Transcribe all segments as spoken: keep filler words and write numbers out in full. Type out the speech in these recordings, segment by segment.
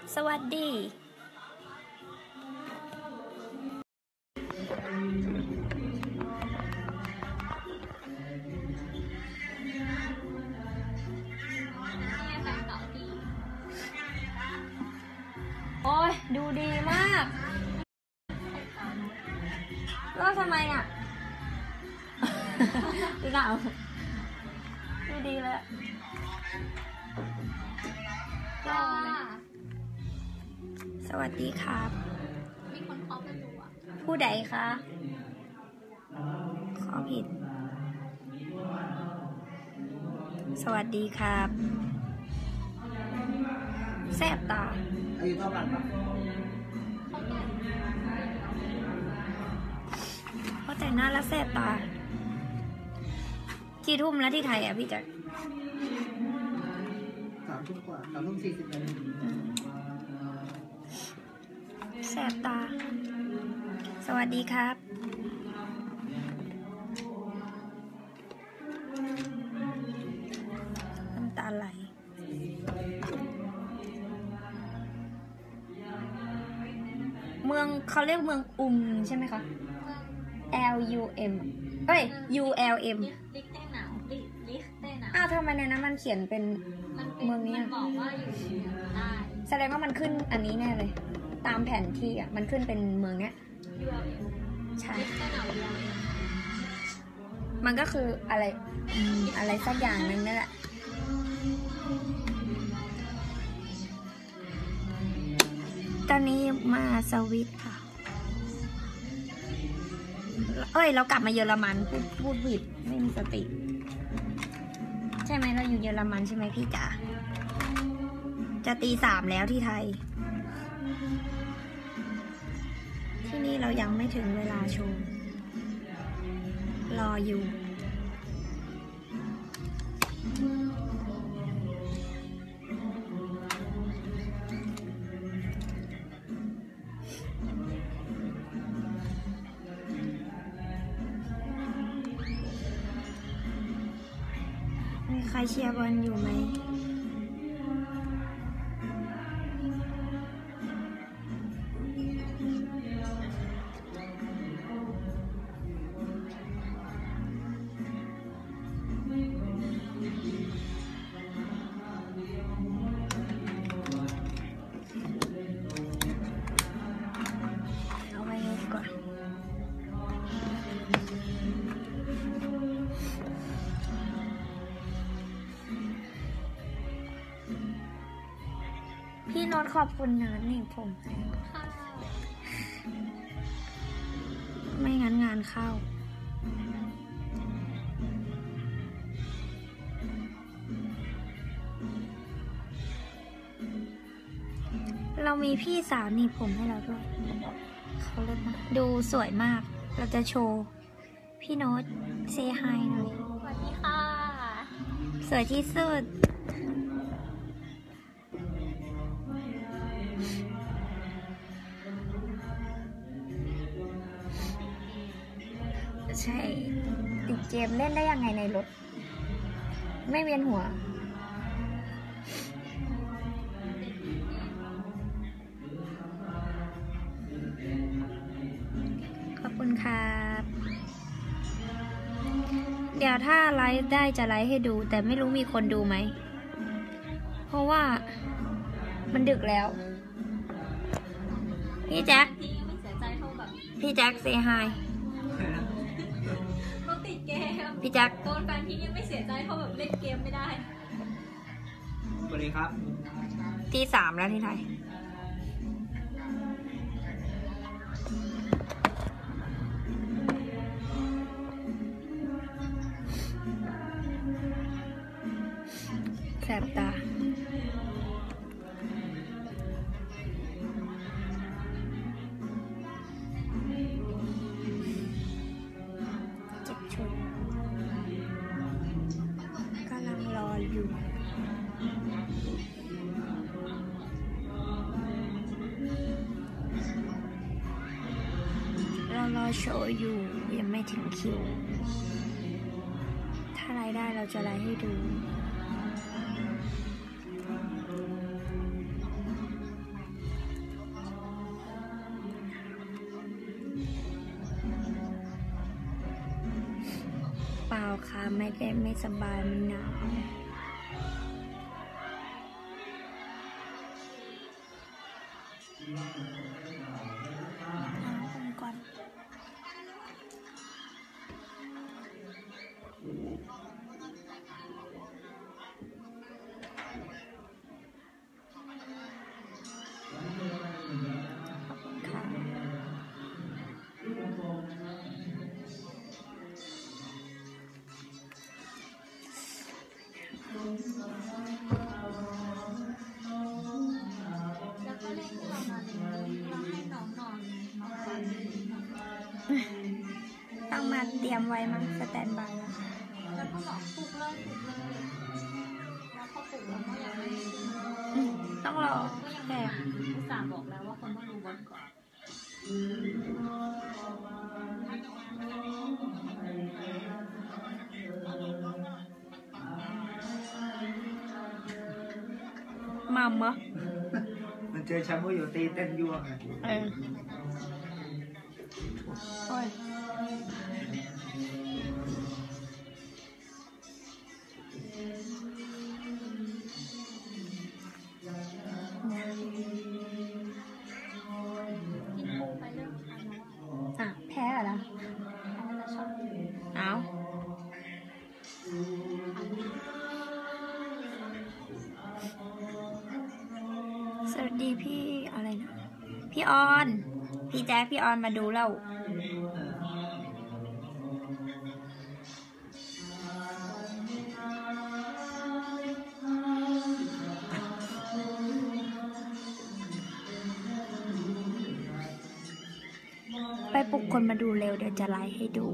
สวัสดีโอ้ยดูดีมากแล้วทำไมอ่ะ ดูหนาวดูดีเลยสวัสดีครับมีคนเคาะประตูอ่ะผู้ใดคะขอผิดสวัสดีครับแสบตาอายุเท่ากันปะเขาแต่งหน้าแล้วแสบตากี่ทุ่มแล้วที่ไทยอ่ะพี่จักสามทุ่มกว่าสามทุ่มสี่สิบนาทีแสบตาสวัสดีครับน้ำตาไหลเมืองเขาเรียกเมืองอุมใช่ไหมคะ L U M เอ้ย U L M ลิกเต้หนาวลิลิกเต้หนาวอ้าวทำไมในนั้นมันเขียนเป็นเมืองนี้มันบอกว่าอยู่เหนือใต้แสดงว่ามันขึ้นอันนี้แน่เลยตามแผนที่อ่ะมันขึ้นเป็นเมืองเนี้ยยู แอล เอ็มใช่ลิกเต้หนาว ยู แอล เอ็มมันก็คืออะไรอะไรสักอย่างนึงนั่นแหละตอนนี้มาสวิตค่ะเอ้ยเรากลับมาเยอรมันพูดพูดผิดไม่มีสติใช่ไหมเราอยู่เยอรมันใช่ไหมพี่จ๋าจะตีสามแล้วที่ไทยที่นี่เรายังไม่ถึงเวลาโชว์รออยู่มีใครเชียร์บอลอยู่ไหมเอาไว้ก่อนพี่โน้ตขอบคุณนะนี่ผมไม่งั้นงานเข้าเรามีพี่สาวหนีบผมให้เราด้วยเขาเลิศมากดูสวยมากเราจะโชว์พี่โน้ตเซฮายหน่อยสวัสดีค่ะสวยที่สุดใช่ติดเกมเล่นได้ยังไงในรถไม่เวียนหัวขอบคุณครับเดี๋ยวถ้าไลฟ์ได้จะไลฟ์ให้ดูแต่ไม่รู้มีคนดูไหมเพราะว่ามันดึกแล้วพี่แจ็คพี่แจ็คเซฮายเขาติดเกมพี่แจ็คโดนแฟนพี่ยังไม่เสียใจเท่าแบบเล่นเกมไม่ได้สวัสดีครับที่สามแล้วที่ไทยแสบตาเรารอโชว์อยู่ยังไม่ถึงคิวถ้าไลฟ์ได้เราจะไลฟ์ให้ดูเล่าค่ะไม่ได้ไม่สบายมันหนาวก่อนแล้วก็เล่นเรามาเลยเราให้น้องนอนน้องฝันต้องมาเตรียมไว้มั้งสแตนบายแล้วก็บอกปลุกเลยปลุกเลยแล้วพอปลุกเราก็ยังไม่ได้ขึ้นอืมต้องรอก็ยังแขไม่กอุตส่าห์บอกแล้วว่าคนต้องรู้บนก่อนมัมเหรอมันเจอชามูอยู่ตีเต้นยั่วไงเออโอ้ยกินปูไปเรื่องทานแล้วอ่ะอ่ะแพ้เหรอเขาจะชอบเอาสวัสดีพี่อะไรนะ พี่ออน พี่แจ๊คพี่ออนมาดูเราไปปลุกคนมาดูเร็วเดี๋ยวจะไลฟ์ให้ดู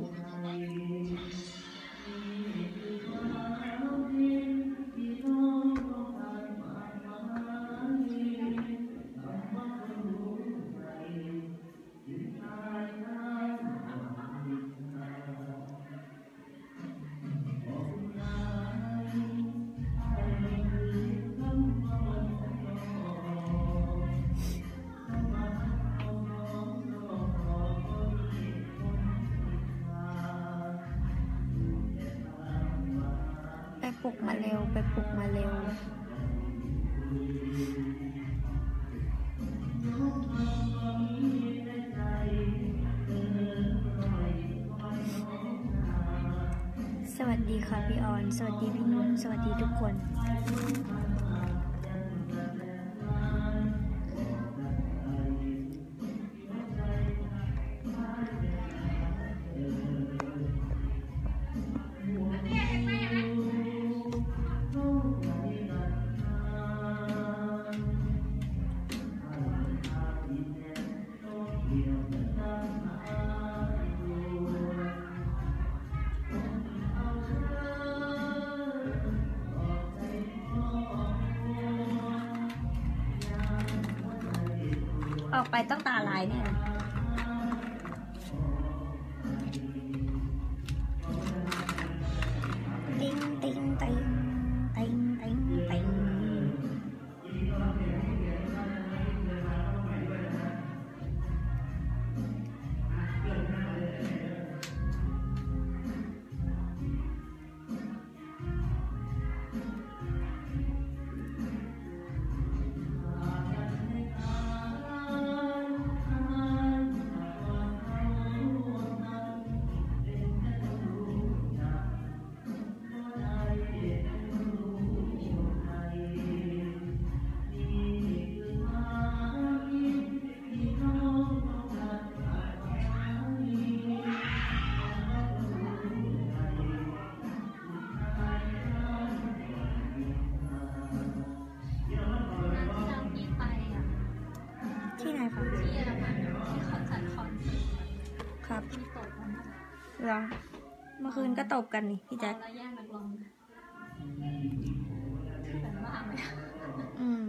ไปปลุกมาเร็วไปปลุกมาเร็วสวัสดีค่ะพี่ออนสวัสดีพี่นุ่นสวัสดีทุกคนออกไปต้องตาลายแน่ติ๊งติ๊งติ๊งติ๊งติ๊งติ๊งที่ไหนคะที่เยอรมันที่เขาจัดคอนเสิร์ตครับมีตกกันนะเหรอเมื่อคืนก็ตบกันนี่พี่แจ๊คแล้วแย่งนักร้องคือแบบว่าไหมอืม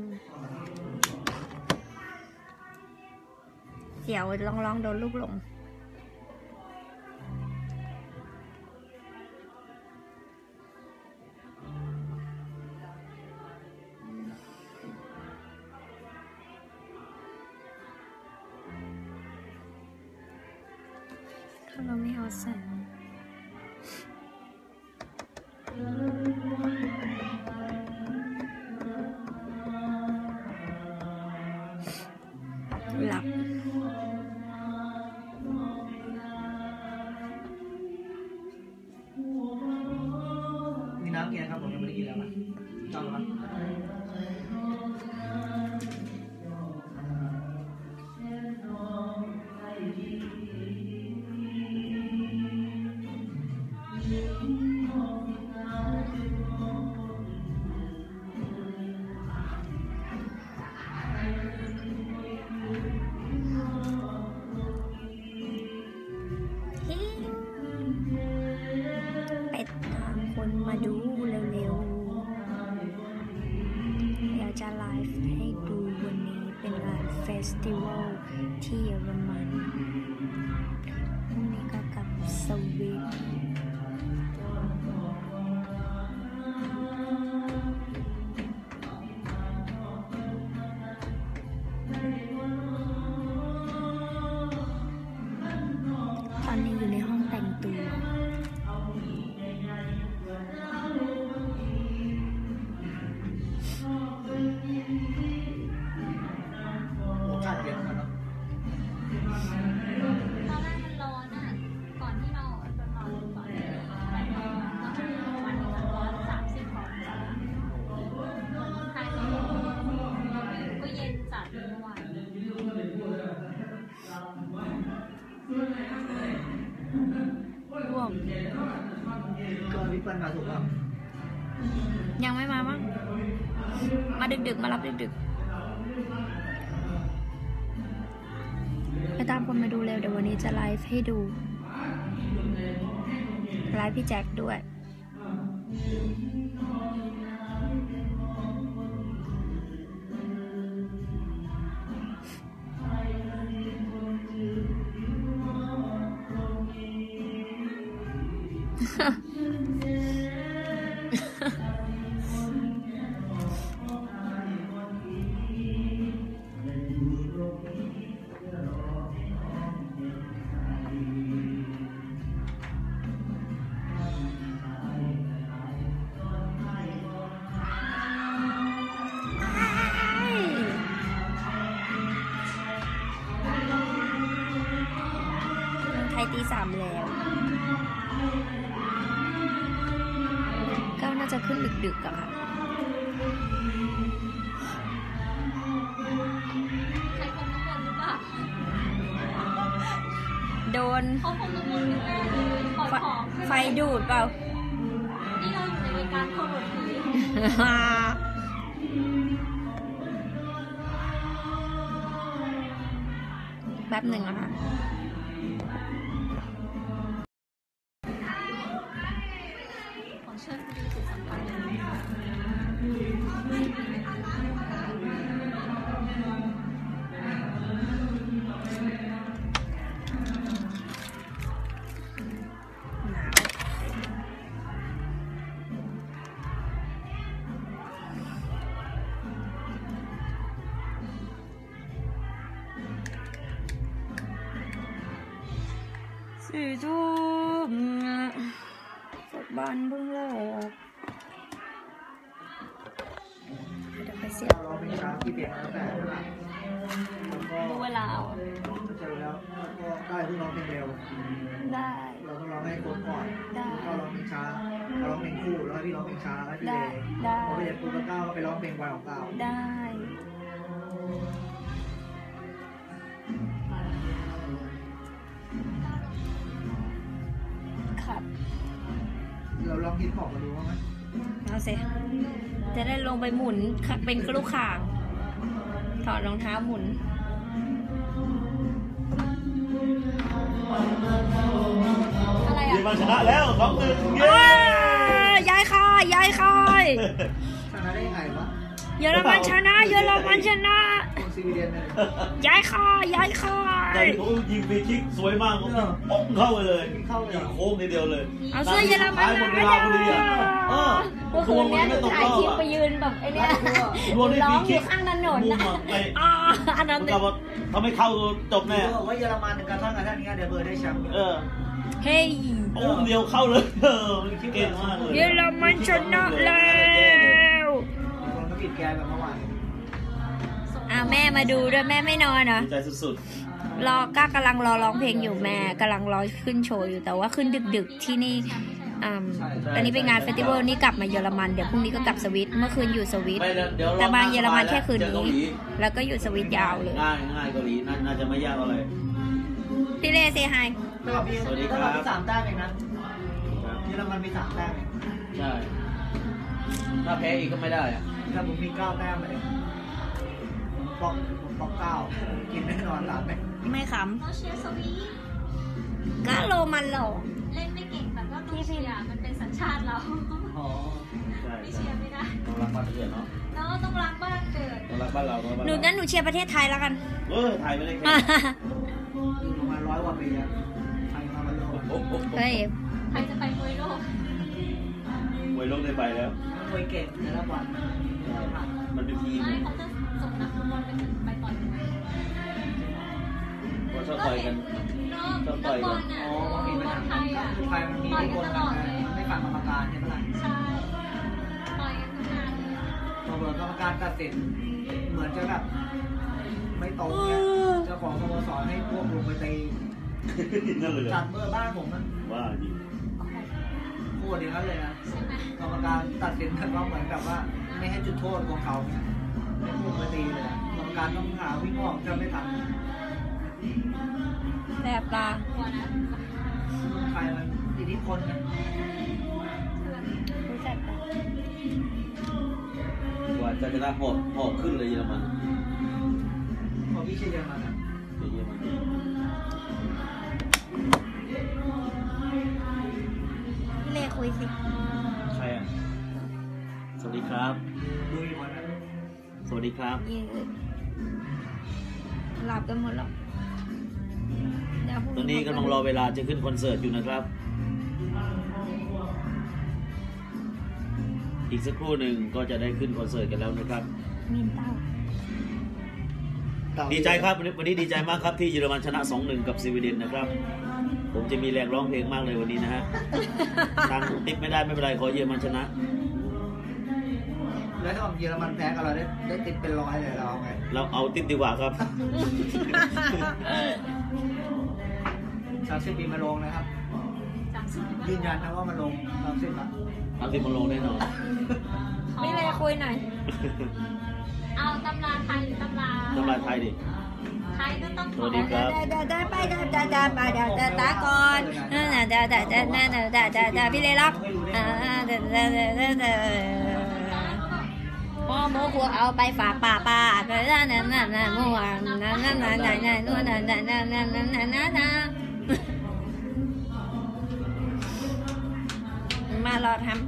เดี๋ยวลองลองโดนลูกหลงถ้าเราไม่เอาใส่หลับมีน้ำกินนะครับผมยังไม่ได้กินแล้วนะจองแล้วไปตามคนมาดูเร็วๆอยากจะไลฟ์ให้ดูวันนี้เป็นงานเฟสติวัลที่เยอรมันพรุ่งนี้ก็กลับสวีเดนตอนนี้อยู่ในห้องแต่งตัวโอกาสเยอะนะเนาะตอนแรกมันร้อนอ่ะ ก่อนที่เราจะนอนก่อนไปนอนก็วันนี้มันร้อนสามสิบองศาไทยก็เย็นจัดเมื่อวานร่วมก็พี่เปิ้ลมาถูกป่ะยังไม่มามั้งมาดึกๆมารับดึกๆไปตามคนมาดูเร็วเดี๋ยววันนี้จะไลฟ์ให้ดูไลฟ์พี่แจ็คด้วยไทยตีสามแล้ว ก็น่าจะขึ้นดึกๆอะค่ะใครคนน้ำมนต์หรือเปล่าโดนเขาคงน้ำมนต์อยู่แล้วขอไฟของไฟดูดเปล่านี่เราอยู่ในรายการโควิดผีแป๊บหนึ่งอะค่ะของเชิญคุณดูสุดสัมพันธ์สี่ทุ่มสดบ้านเพิ่งเลิกเดี๋ยวไปเสียบเราเป็นช้างที่เปลี่ยนตั้งแต่แล้วก็ดูเวลาเอาเจอแล้วแล้วก็ได้ที่ร้องเพลงเร็วได้เราต้องร้องให้ครบก่อนได้ก็ร้องเพลงช้าเราร้องเพลงคู่แล้วให้พี่ร้องเพลงช้าแล้วพี่ได้เลยได้พอไปเรียนปุ๊บแล้วก้าวก็ไปร้องเพลงไวของก้าวได้ ครับเราลองฮิตฮอปมาดูว่าไหมเอาสิจะได้ลงไปหมุนเป็นกระลูกข่าง ถอดรองเท้าหมุน อะไรเยอรอ่ะมันชนะแล้วสองหนึ่งเย้เอ้ยย้ายค่ายย้ายค่ายชนะได้ยังไงวะเยอรมันชนะเยอรมันชนะคนสวีเดนเลยย้ายค่ายย้ายค่าแต่ยเขายิงฟรีคิกสวยมากผมป้องเข้าไปเลยเข้าเลยยิงโค้งทีเดียวเลยเอาเสื้อเยอรมันหมมาดเวลาพอดีอ่ะเออเมื่อคืนเนี้ยหนูถ่ายคลิปไปยืนแบบไอ้เนี้ยรวมได้ร้ฟอรีงอคิยู่กข้างถนนมุมนะอ่ะไปอ่าอันนั้นมันกับว่าถ้าไม่เข้าจบแน่บอกว่าเยอรมันกระทั่งกระทั่งนี้เดี๋ยวเบอร์ได้แชมป์เออเฮ้ยโอ้เดียวเข้าเลยเออเก่งมากเลยเยอรมันชนะแล้วคนก็ปิดแกแบบเมื่อวานออ่าแม่มาดูด้วยแม่ไม่นอนเหรอดีใจสุดรอก็กำลังรอร้องเพลงอยู่แม่กำลังรอขึ้นโชว์อยู่แต่ว่าขึ้นดึกๆที่นี่อ่าตอนนี้เป็นงานเฟสติวัลนี่กลับมาเยอรมันเดี๋ยวพรุ่งนี้ก็กลับสวิตเมื่อคืนอยู่สวิๆตไม่เดี๋ยวแต่มาเยอรมันแค่คืนเจอเกานี้หลีแล้วก็อยู่สวิตยาวเลยง่ายง่ายเกาหลีน่าน่าจะไม่ยากอะไรพี่เล่เซฮายแต่ว่าพี่สวัสดีครับแต่ว่าพี่สามแต้มเองนะเยอรมันมีสามแต้มเองใช่ถ้าแพ้อีกก็ไม่ได้อะถ้าผมมีเก้าแต้มเลยผมปอกผมปอกเก้ากินแน่นอนสามแต้มไม่ขเราเชียร์สวีทำก็โรมันหรอเล่นไม่เก่งแต่ก็ต้องเชียร์มันเป็นสัญชาติเราอ๋อใช่ไม่ใช่เชียร์ไม่ได้ต้องรักบ้านเกิดเนาะแล้วก็ต้องรักบ้านเกิดต้องรักบ้านเราต้องรักบ้านหนูเรางั้นหนูเชียร์ประเทศไทยแล้วกันเออไทยไม่ได้แข่งอยู่ประมาณร้อยกว่าปีแล้วไทยมาวันโลกโอ้โหเฮ้ยใครจะไปมวยโลกมวยโลกได้ไปแล้วมวยเก่งในระหว่างมันเป็นทีมไม่เขาจะส่งนักฟุตบอลไปถึงไปต่อยมวยเขาชอบต่อยกันเนาะนักบอลน่ะอ๋อมีปัญบอหาลไทยอ่ะไทยมันมีต่อยทุกกัคน นตกันลอดเลยนะไม่ฟังกรรมการใช่ไหมล่ะใช่ต่อยกันทุกงานเลยพอเปิดกรรมการตัดสินเหมือนจะแบบไม่ตรงเนี่ยเจ้าของสโมสรให้พวกลงไปตีนั่นเลยเหรอจัดเบอร์บ้านผมมันว่าจริงพูดอย่างนั้นเลยนะใช่ไหมกรรมการตัดสินแบบว่าเหมือนกับว่าไม่ให้จุดโทษของเขาเนี่ยไม่พุ่งไปตีเลยกรรมการต้องหาวิ่งออกจะไม่ทำแสบตากลัวนะไทยมันอิทธิพลนะรู้แสบตากว่าจะชนะหอบหอบขึ้นเลยเยอรมันพอพี่เชียร์มันอ่ะเยอรมันพี่เล่คุยสิใครอ่ะสวัสดีครับดูอยู่วันนั้นสวัสดีครับยืนหลับกันหมดแล้วเดี๋ยวพรุ่ตอนนี้กำลังรอเวลาจะขึ้นคอนเสิร์ตอยู่นะครับ อีกสักครู่หนึ่งก็จะได้ขึ้นคอนเสิร์ตกันแล้วนะครับมีนเต้าดีใจครับวันนี้วันนี้ดีใจมากครับที่เยอรมันชนะ สองหนึ่ง กับสวีเดนนะครับ ผมจะมีแรงร้องเพลงมากเลยวันนี้นะฮะตังค์ติ๊บไม่ได้ไม่เป็นไรขอเยอรมันชนะแล้วถ้าเยอรมันแพ้กันเราได้ได้ติดเป็นร้อยเลยเราเอาไงเราเอาติ๊บดีกว่าครับสามสิบปีมาลงนะครับสามสิบยืนยันนะว่ามันลงสามสิบละเอาติ๊บมาลงแน่นอนพี่เล่คุยหน่อยเอาตำราไทยหรือตำราน้ำลายไทยดิไทยก็ต้องขสอวัสดีครับดาดาไปดาดาดาไปดาดาดาก่อนนั่นน่ะดาดาดาดาดาดาดาดาพี่เล่รักอ่าดาดาดาดาดาพ่อโมกัวเอาไปฝากป่าป่าไปนั่นนั่นนั่นนั่นมัวนั่นนั่นนั่นนั่นนั่นนู่นนั่นนั่นนั่นนั่นนั่นนั่นนั่นนั่นมารอทำ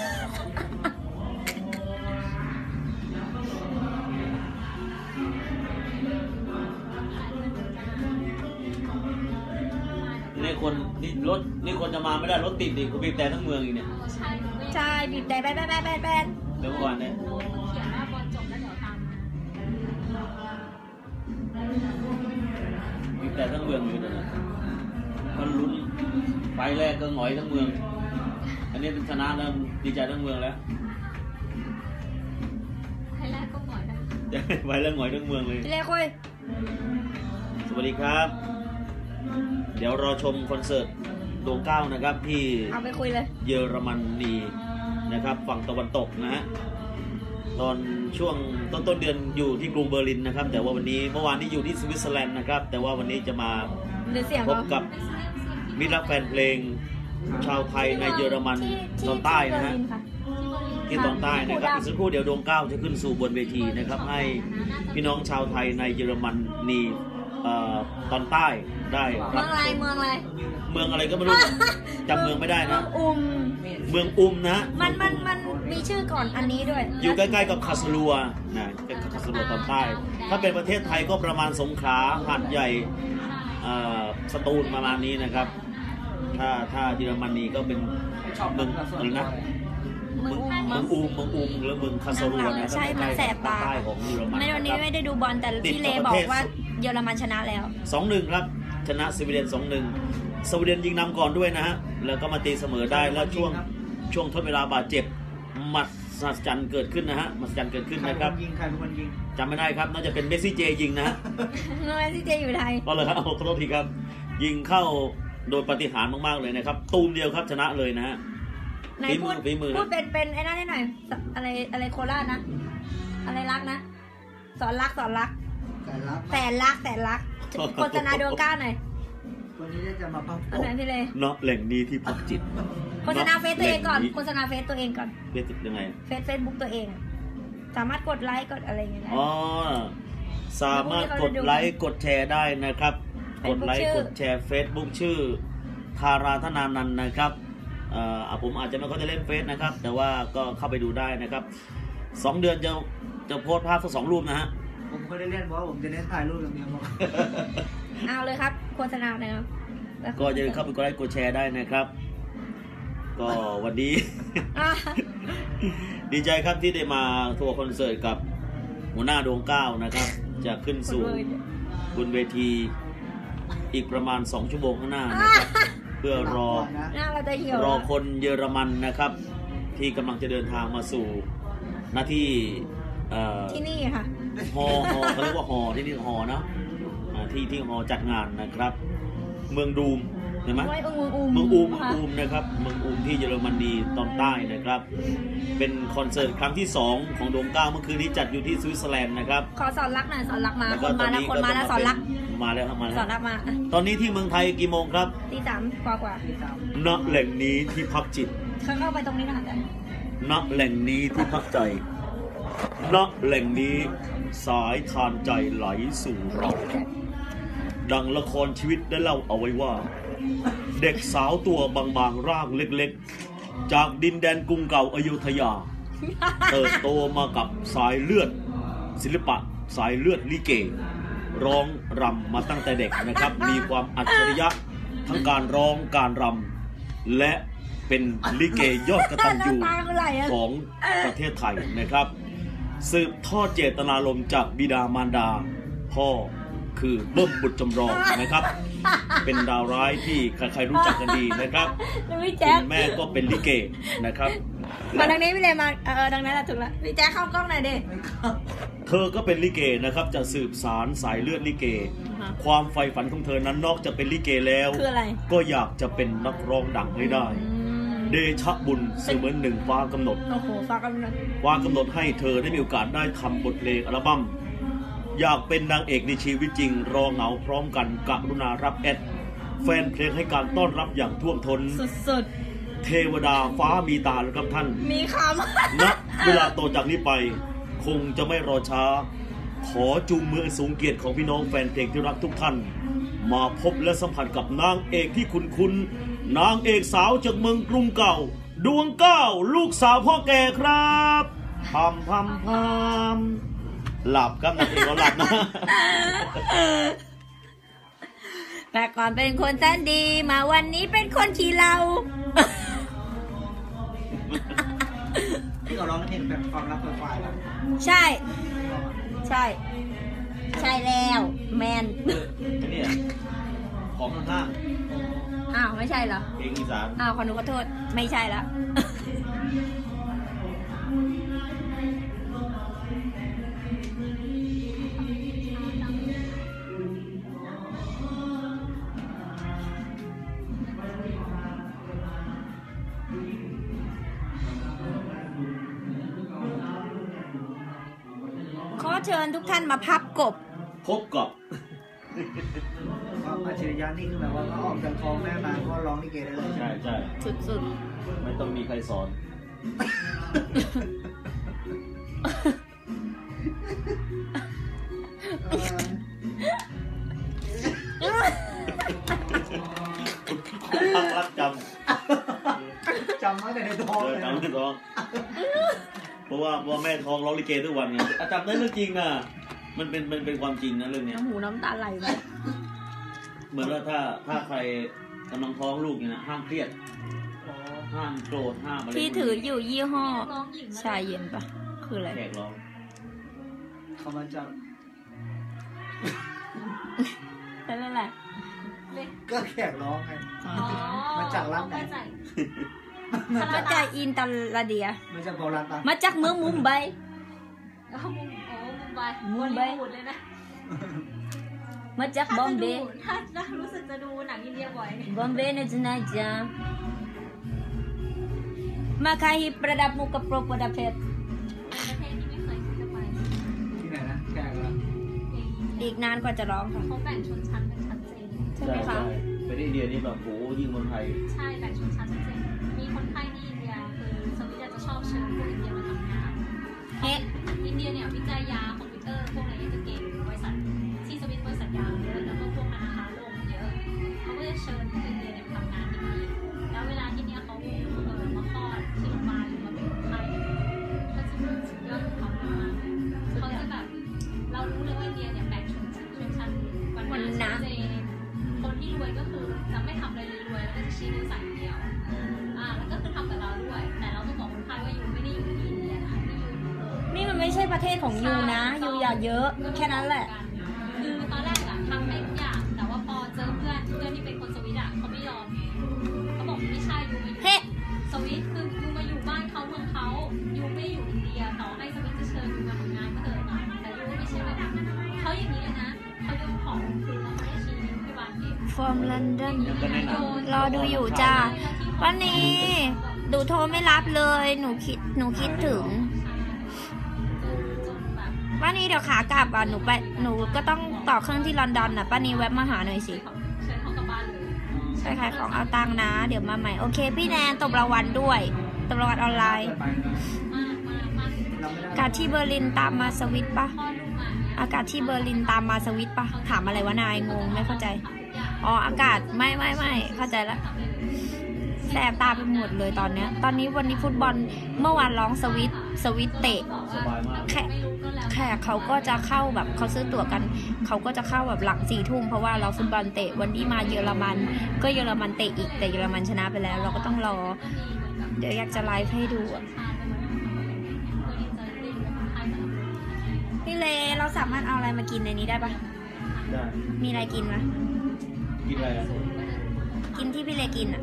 นี่คนนี่รถนี่คนจะมาไม่ได้รถติดดิกูบีบแต่ทั้งเมืองอีกเนี่ยใช่หนูไม่ใช่บีบแต่แป๊ดแป๊ดแป๊ดแป๊ดแป๊ดเดี๋ยวก่อนเนี่ยเขียนว่าบอลจบแล้วเดี๋ยวตามบีบแต่ทั้งเมืองอยู่นะมันลุ้นไฟแรกก็หงอยทั้งเมือง อันนี้ชนะแล้วดีใจทั้งเมืองแล้วให้แรกก็หน่อยนะไฟแรกหงอยทั้งเมืองเลยพี่เล่คุยสวัสดีครับ เดี๋ยวรอชมคอนเสิร์ตดวงเก้านะครับที่เอาไปคุยเลยเยอรมนีนะครับฝั่งตะวันตกนะฮะตอนช่วงต้นต้นเดือนอยู่ที่กรุงเบอร์ลินนะครับ แต่ว่าวันนี้เมื่อวานนี้อยู่ที่สวิตเซอร์แลนด์นะครับ แต่ว่าวันนี้จะมาหรือเสียงพบเขากับมิตรรักแฟนเพลงชาวไทยในเยอรมันตอนใต้นะฮะที่ตอนใต้นะครับอีกสักครู่เดี๋ยวดวงเก้าจะขึ้นสู่บนเวทีนะครับ ให้พี่น้องชาวไทยในเยอรมนีเอ่อตอนใต้ได้เมืองอะไรเมืองอะไรเมืองอะไรก็ไม่รู้จำเมืองไม่ได้นะอุ้มเมืองอุมนะมันมันมันมีชื่อก่อนอันนี้ด้วยอยู่ใกล้ๆกับคาสลัวนะใกล้กับคาสลัวตอนใต้ ถ้าเป็นประเทศไทยก็ประมาณสงขลาหาดใหญ่เอ่อสตูลประมาณนี้นะครับ ถ้าถ้าเยอรมนีก็เป็นชอบเมืองอะไรนะเมืองเมืองอูมเมืองอูมหรือเมืองคาสลัวนะใช่มันแสบตาใต้ของเยอรมันในวันนี้นะครับไม่ได้ดูบอลแต่พี่เลบอกว่าเยอรมันชนะแล้วสองหนึ่งครับชนะสวีเดนสองหนึ่งสวีเดนยิงนำก่อนด้วยนะฮะแล้วก็มาตีเสมอได้แล้วช่วงช่วงทดเวลาบาดเจ็บมัดสหัศจรรย์เกิดขึ้นนะฮะมหัศจรรย์เกิดขึ้นใครนะคเป็รับนยิงใครเป็นคนยิงจำไม่ได้ครับน่าจะเป็นเมสซี่เจยิงนะฮะเมื่อที่เจอยู่ไทยก็เลยครับขอโทษทีครับ ยิงเข้าโดยปาฏิหาริย์มากๆเลยนะครับตูมเดียวครับชนะเลยนะฮะไหนฝีพูมืดอฝีมือพูดเป็นเป็นไอ้นั่นให้หน่อยสอะไรอะไรโคราชนะ อะไรรักนะ สอนรักสอนรักแต่รับแสนรักแสนรักโฆษณาดวงก้าวหน่อยวันนี้จะมาพับเอาหน่อยพี่เลยเนาะแหล่งนี้ที่พักจิตโฆษณาเฟซตัวเองก่อนแหล่โฆษณาเฟซตัวเองก่อนเฟซยังไงเฟซเฟซบุ๊กตัวเองอะสามารถกดไลค์กดอะไรอย่างเงี้ยได้อ๋อสามารถกดไลค์กดแชร์ได้นะครับ กดไลค์กดแชร์ Facebook ชื่อธาราธนานันท์นะครับเอ่อผมอาจจะไม่ค่อยได้เล่นเฟซนะครับ แต่ว่าก็เข้าไปดูได้นะครับสองเดือนจะจะโพสต์ภาพสักสองรูปนะฮะผมก็ได้เล่นเพราะว่าผมจะเล่นถ่ายรูปอย่างเดียวเอาเลยครับ โฆษณาเลยครับก็จะเข้าไปกดไลค์กดแชร์ได้นะครับ ก็วันนี้อ่ะดีใจครับที่ได้มาทัวร์คอนเสิร์ตกับหัวหน้าดวงเก้านะครับ จะขึ้นสู่บนเวทีอีกประมาณสองชั่วโมงข้างหน้านะครับ เพื่อรอหน้าเราจะเหี่ยวรอแล้วคนเยอรมันนะครับ ที่กำลังจะเดินทางมาสู่หน้าที่เอ่อที่นี่ค่ะฮอฮอเขาเรียกว่าฮอที่นี่ฮอเนาะอ่าที่ที่ฮอจัดงานนะครับ เมืองดูมเห็นไหมไว้อุ้มอุ้มเมืองอูมเมืองค่ะอูมนะครับเมืองอูมที่เยอรมนีตอนใต้นะครับ เป็นคอนเสิร์ตครั้งที่สองของดวงเก้าเมื่อคืนนี้จัดอยู่ที่สวิตเซอร์แลนด์นะครับขอสอนรักหน่อยสอนรักมาแล้วคก็นตอมาน แล้วนี้คนก็มาจะแล้วมาสอนเป็นรักมาแล้วครับมาสแล้อนวรักมาอ่ะตอนนี้ที่เมืองไทยกี่โมงครับตีสามกว่ากว่าที่สามณแหล่งนี้ที่พักจิตเขาเข้าไปตรงนี้หน่อยกันณแหล่งนี้ที่พักใจ ณแหล่งนี้สายทานใจไหลสู่เรา ดังละครชีวิตได้เล่าเอาไว้ว่า เด็กสาวตัวบางๆร่างเล็กๆ จากดินแดนกรุงเก่าอยุธยา เติบโตมากับสายเลือด ศิลปะสายเลือดลิเก ร้องรำมาตั้งแต่เด็กนะครับ มีความอัจฉริยะทั้งการร้องการรำและเป็นลิเกยอดกตัญญูตาคืออะไรอ่ะของประเทศไทยนะครับ สืบทอดเจตนารมณ์จากบิดามารดา พ่อคือเบิ้มบุตรจำลองนะครับ เป็นดาวร้ายที่ใครๆรู้จักกันดีนะครับแล้วพี่แจ๊คคุณแม่ก็เป็นลิเกนะครับมาทางนี้พี่เลยมาเออทางนั้นแหละถูกละพี่แจ๊คเข้ากล้องหน่อยดิเธอก็เป็นลิเกนะครับจะสืบสารสายเลือดลิเก ความใฝ่ฝันของเธอนั้นนอกจากเป็นลิเกแล้วคืออะไรก็อยากจะเป็นนักร้องดังให้ได้อืมเดชะบุญเสมือนหนึ่งฟ้ากำหนดโอ้โหฟังกันเลยฟ้ากำหนดให้เธอได้มีโอกาสได้ทำบทเพลงอัลบั้มอยากเป็นนางเอกในชีวิตจริง รอเหงาพร้อมกันกรุณารับแอดแฟนเพลงให้การต้อนรับอย่างท่วมท้นสุดเทวดาฟ้ามีตาแล้วครับท่านๆ มีคณเวลาต่อจากนี้ไป คงจะไม่รอช้า ขอจูงมือสูงเกียรติของพี่น้องแฟนเพลงที่รักทุกท่าน มาพบและสัมผัสกับนางเอกที่คุณคุณนางเอกสาวจากเมืองกรุงเก่า ดวงเก้าลูกสาวพ่อแก่ครับพัมพัมพัมหลับครับนางเอกเราหลับนะแต่ก่อนเป็นคนแสนดีมาวันนี้เป็นคนขี้เหล้าที่เขาร้องเพลงแบบความรักไฟๆแล้วใช่ ใช่ ใช่แล้วแมนเนี่ยของข้างอ้าวไม่ใช่เหรอๆเพลงอีสานอ้าวขอหนูขอโทษไม่ใช่ละ ขอเชิญทุกท่านมาพับกบพบกับความอัจฉริยะนี่คือแบบว่าก็ออกจากท้องแม่มาก็ร้องลิเกได้เลยใช่ใช่สุดไม่ต้องมีใครสอน พักรักจำจำตั้งแต่ในท้องเออเลยจำไม่ท้อง เพราะว่าเพราะว่าแม่ท้องร้องลิเกทุกวันไงอ่ะจำได้เรื่องจริงนะมันเป็นมันเป็นความจริงนะเรื่องๆเนี้ยน้ำหูน้ำตาไหลไปเหมือนว่าถ้าถ้าใครกำลังท้องลูกเนี่ยนะห้ามเครียดอ๋อห้ามโกรธห้ามอะไรที่ถืออยู่ยี่ห้อน้องหญิงชาเย็นปะคืออะไรแขกร้องเขามาจากเป็นอะไรก็แขกร้องไงอ๋อมาจากร้านไหนเข้ใจมาจากอินเตอร์เดียไม่ใช่โบราณปะมาจากเมืองมุมไบแล้วมุมโอ้มุมไบมุมไบบอลลีวูดเลยนะมาจากบอมเบย์ถ้าจะรู้สึกจะดูหนังอินเดียบ่อยเนี่ยบอมเบย์นะจ๊ะนะจ๊ะมาคาฮิประดับมุกกับโปรประดับเพชรประเทศที่ไม่เคยคิดจะไปที่ไหนนะแขกเหรออีกนานกว่าจะร้องค่ะเขาแบ่งชนชั้นกันชัดเจนใช่ไหมคะไปที่อินเดียนี่แบบโหยิ่งเมืองไทยใช่แบ่งชนชั้นชัดเจนมีคนไทยที่อินเดียคือสวิตจะชอบเชิญพวกอินเดียมาทำงานเฮ้อินเดียเนี่ยวิจัยยาคอมพิวเตอร์พวกอะไรจะเก่งบริษัทที่สวิตบริษัทยาเยอะแล้วก็พวกธนาคารโลกเยอะเขาก็จะเชิญพวกอินเดียเนี่ยทำงานที่นี่แล้วเวลาที่เนี่ยเขาเออมาคลอดที่โรงพยาบาลหรือมาเป็นคนไข้ก็จะมีสุดยอดของเขามากเขาจะแบบเรารู้เลยว่าอินเดียเนี่ยแบ่งชนชั้นชนชั้นวันนาชัดเจนคนที่รวยก็คือจะไม่ทำอะไรเลยรวยแล้วก็จะชี้นิ้วใส่อย่างเดียวอ่าแล้วก็คือทำกับเราด้วยแต่เราต้องบอกคนไข้ว่ายูไม่ได้อยู่ที่อินเดียนะที่ยูอยู่เลยนี่มันไม่ใช่ประเทศของยูนะยูอย่าเยอะแค่นั้นแหละคือตอนแรกอะทำให้ทุกอย่างแต่ว่าพอเจอเพื่อนเพื่อนที่เป็นคนสวิตอะเขาไม่ยอมเขาบอกไม่ใช่ยูมาอยู่เฮ้สวิตคือยูมาอยู่บ้านเขาเมืองเขายูไม่อยู่อินเดียต่อให้สวิตจะเชิญยูมาทำงานก็เถอะแต่ยูไม่ใช่แบบเขาอย่างนี้เลยนะเขายกของคืนแล้วเขาได้ชี้นิ้วที่บ้านเอง from London ยังก็แนะนำรอดูอยู่จ้าวันนี้ดูโทรไม่รับเลยหนูคิดหนูคิดถึงจนแบบวันนี้เดี๋ยวขากลับอ่ะหนูไปหนูก็ต้องต่อเครื่องที่ลอนดอนอ่ะป้านีแวะมาหาหน่อยสิเชิญเขากลับบ้านเลยใช่ค่ะของเอาตังค์นะ เดี๋ยวมาใหม่ โอเค พี่แนนตบรางวัลด้วยตบรางวัลออนไลน์ไปนะมากมากมากเราไม่ได้อากาศที่เบอร์ลินตามมาสวิตปะพ่อลูกมาเนี่ยอากาศที่เบอร์ลินตามมาสวิตปะถามอะไรวะนายงงไม่เข้าใจอ๋ออากาศไม่ไม่ไม่เข้าใจละแสบตาไปหมดเลยตอนเนี้ย ตอนนี้วันนี้ฟุตบอลเมื่อวานร้องสวิตสวิตเตะสบายมากแขกแขกเขาก็จะเข้าแบบเขาซื้อตั๋วกัน เขาก็จะเข้าแบบหลังสี่ทุ่มเพราะว่าเราฟุตบอลเตะวันนี้มาเยอรมัน ก็เยอรมันเตะอีกแต่เยอรมันชนะไปแล้ว เราก็ต้องรอ เดี๋ยวอยากจะไลฟ์ให้ดูอะพี่เลเราสามารถเอาอะไรมากินในนี้ได้ปะได้มีอะไรกินปะกินอะไรอ่ะกินที่พี่เลกินอะ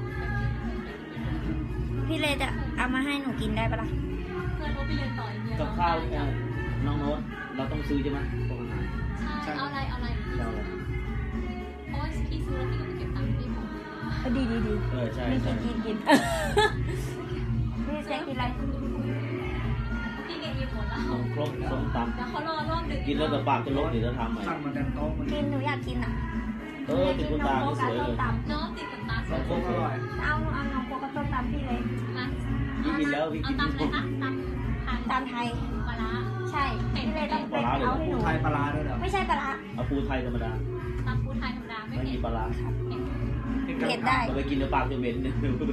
พี่เลจะเอามาให้หนูกินได้ปะล่ะเพื่อนว่าไปเรียนต่ออินเดียกับข้าวเนี่ยน้องโน้ตเราต้องซื้อใช่ไหมพวกอาหารใช่เอาอะไรเอาอะไรพี่เราเพราะว่าพี่ซื้อแล้วพี่ก็จะเก็บตังค์พี่ผมดีดีดีเออใช่ไม่ใช่กินกินกิน พี่เซ็กกินอะไรพี่แกอิ่มหมดแล้วนมครกส้มตแล้วเขารอรอบดึกำกินแล้วแบบปากจะลบเดี๋ยวจะทำใหม่สั่งมาเต็มโต๊ะหมดเลกิยนหนูอยากกินอ่ะเออติดคุณตาก็สวยเลยเนาะติดขนตาสสวอย งโต๊ะอร่อยเอาเอาน้องโคกับต้มตำพี่เลยมาพี่กินแล้วพี่เอากินตำเลยคะตำไทยตามไทยปลาร้าใช่พี่เลยต้องเป็นเอาให้หนูไทยปลาร้าด้วยเหรอไม่ใช่ปลาร้าเอาปูไทยธรรมดาตำปูไทยธรรมดาไม่ไม่เผ็มีดปลาร้าเผ็ดได้เราไปกินแล้วปากจะเหม็นเนี่ย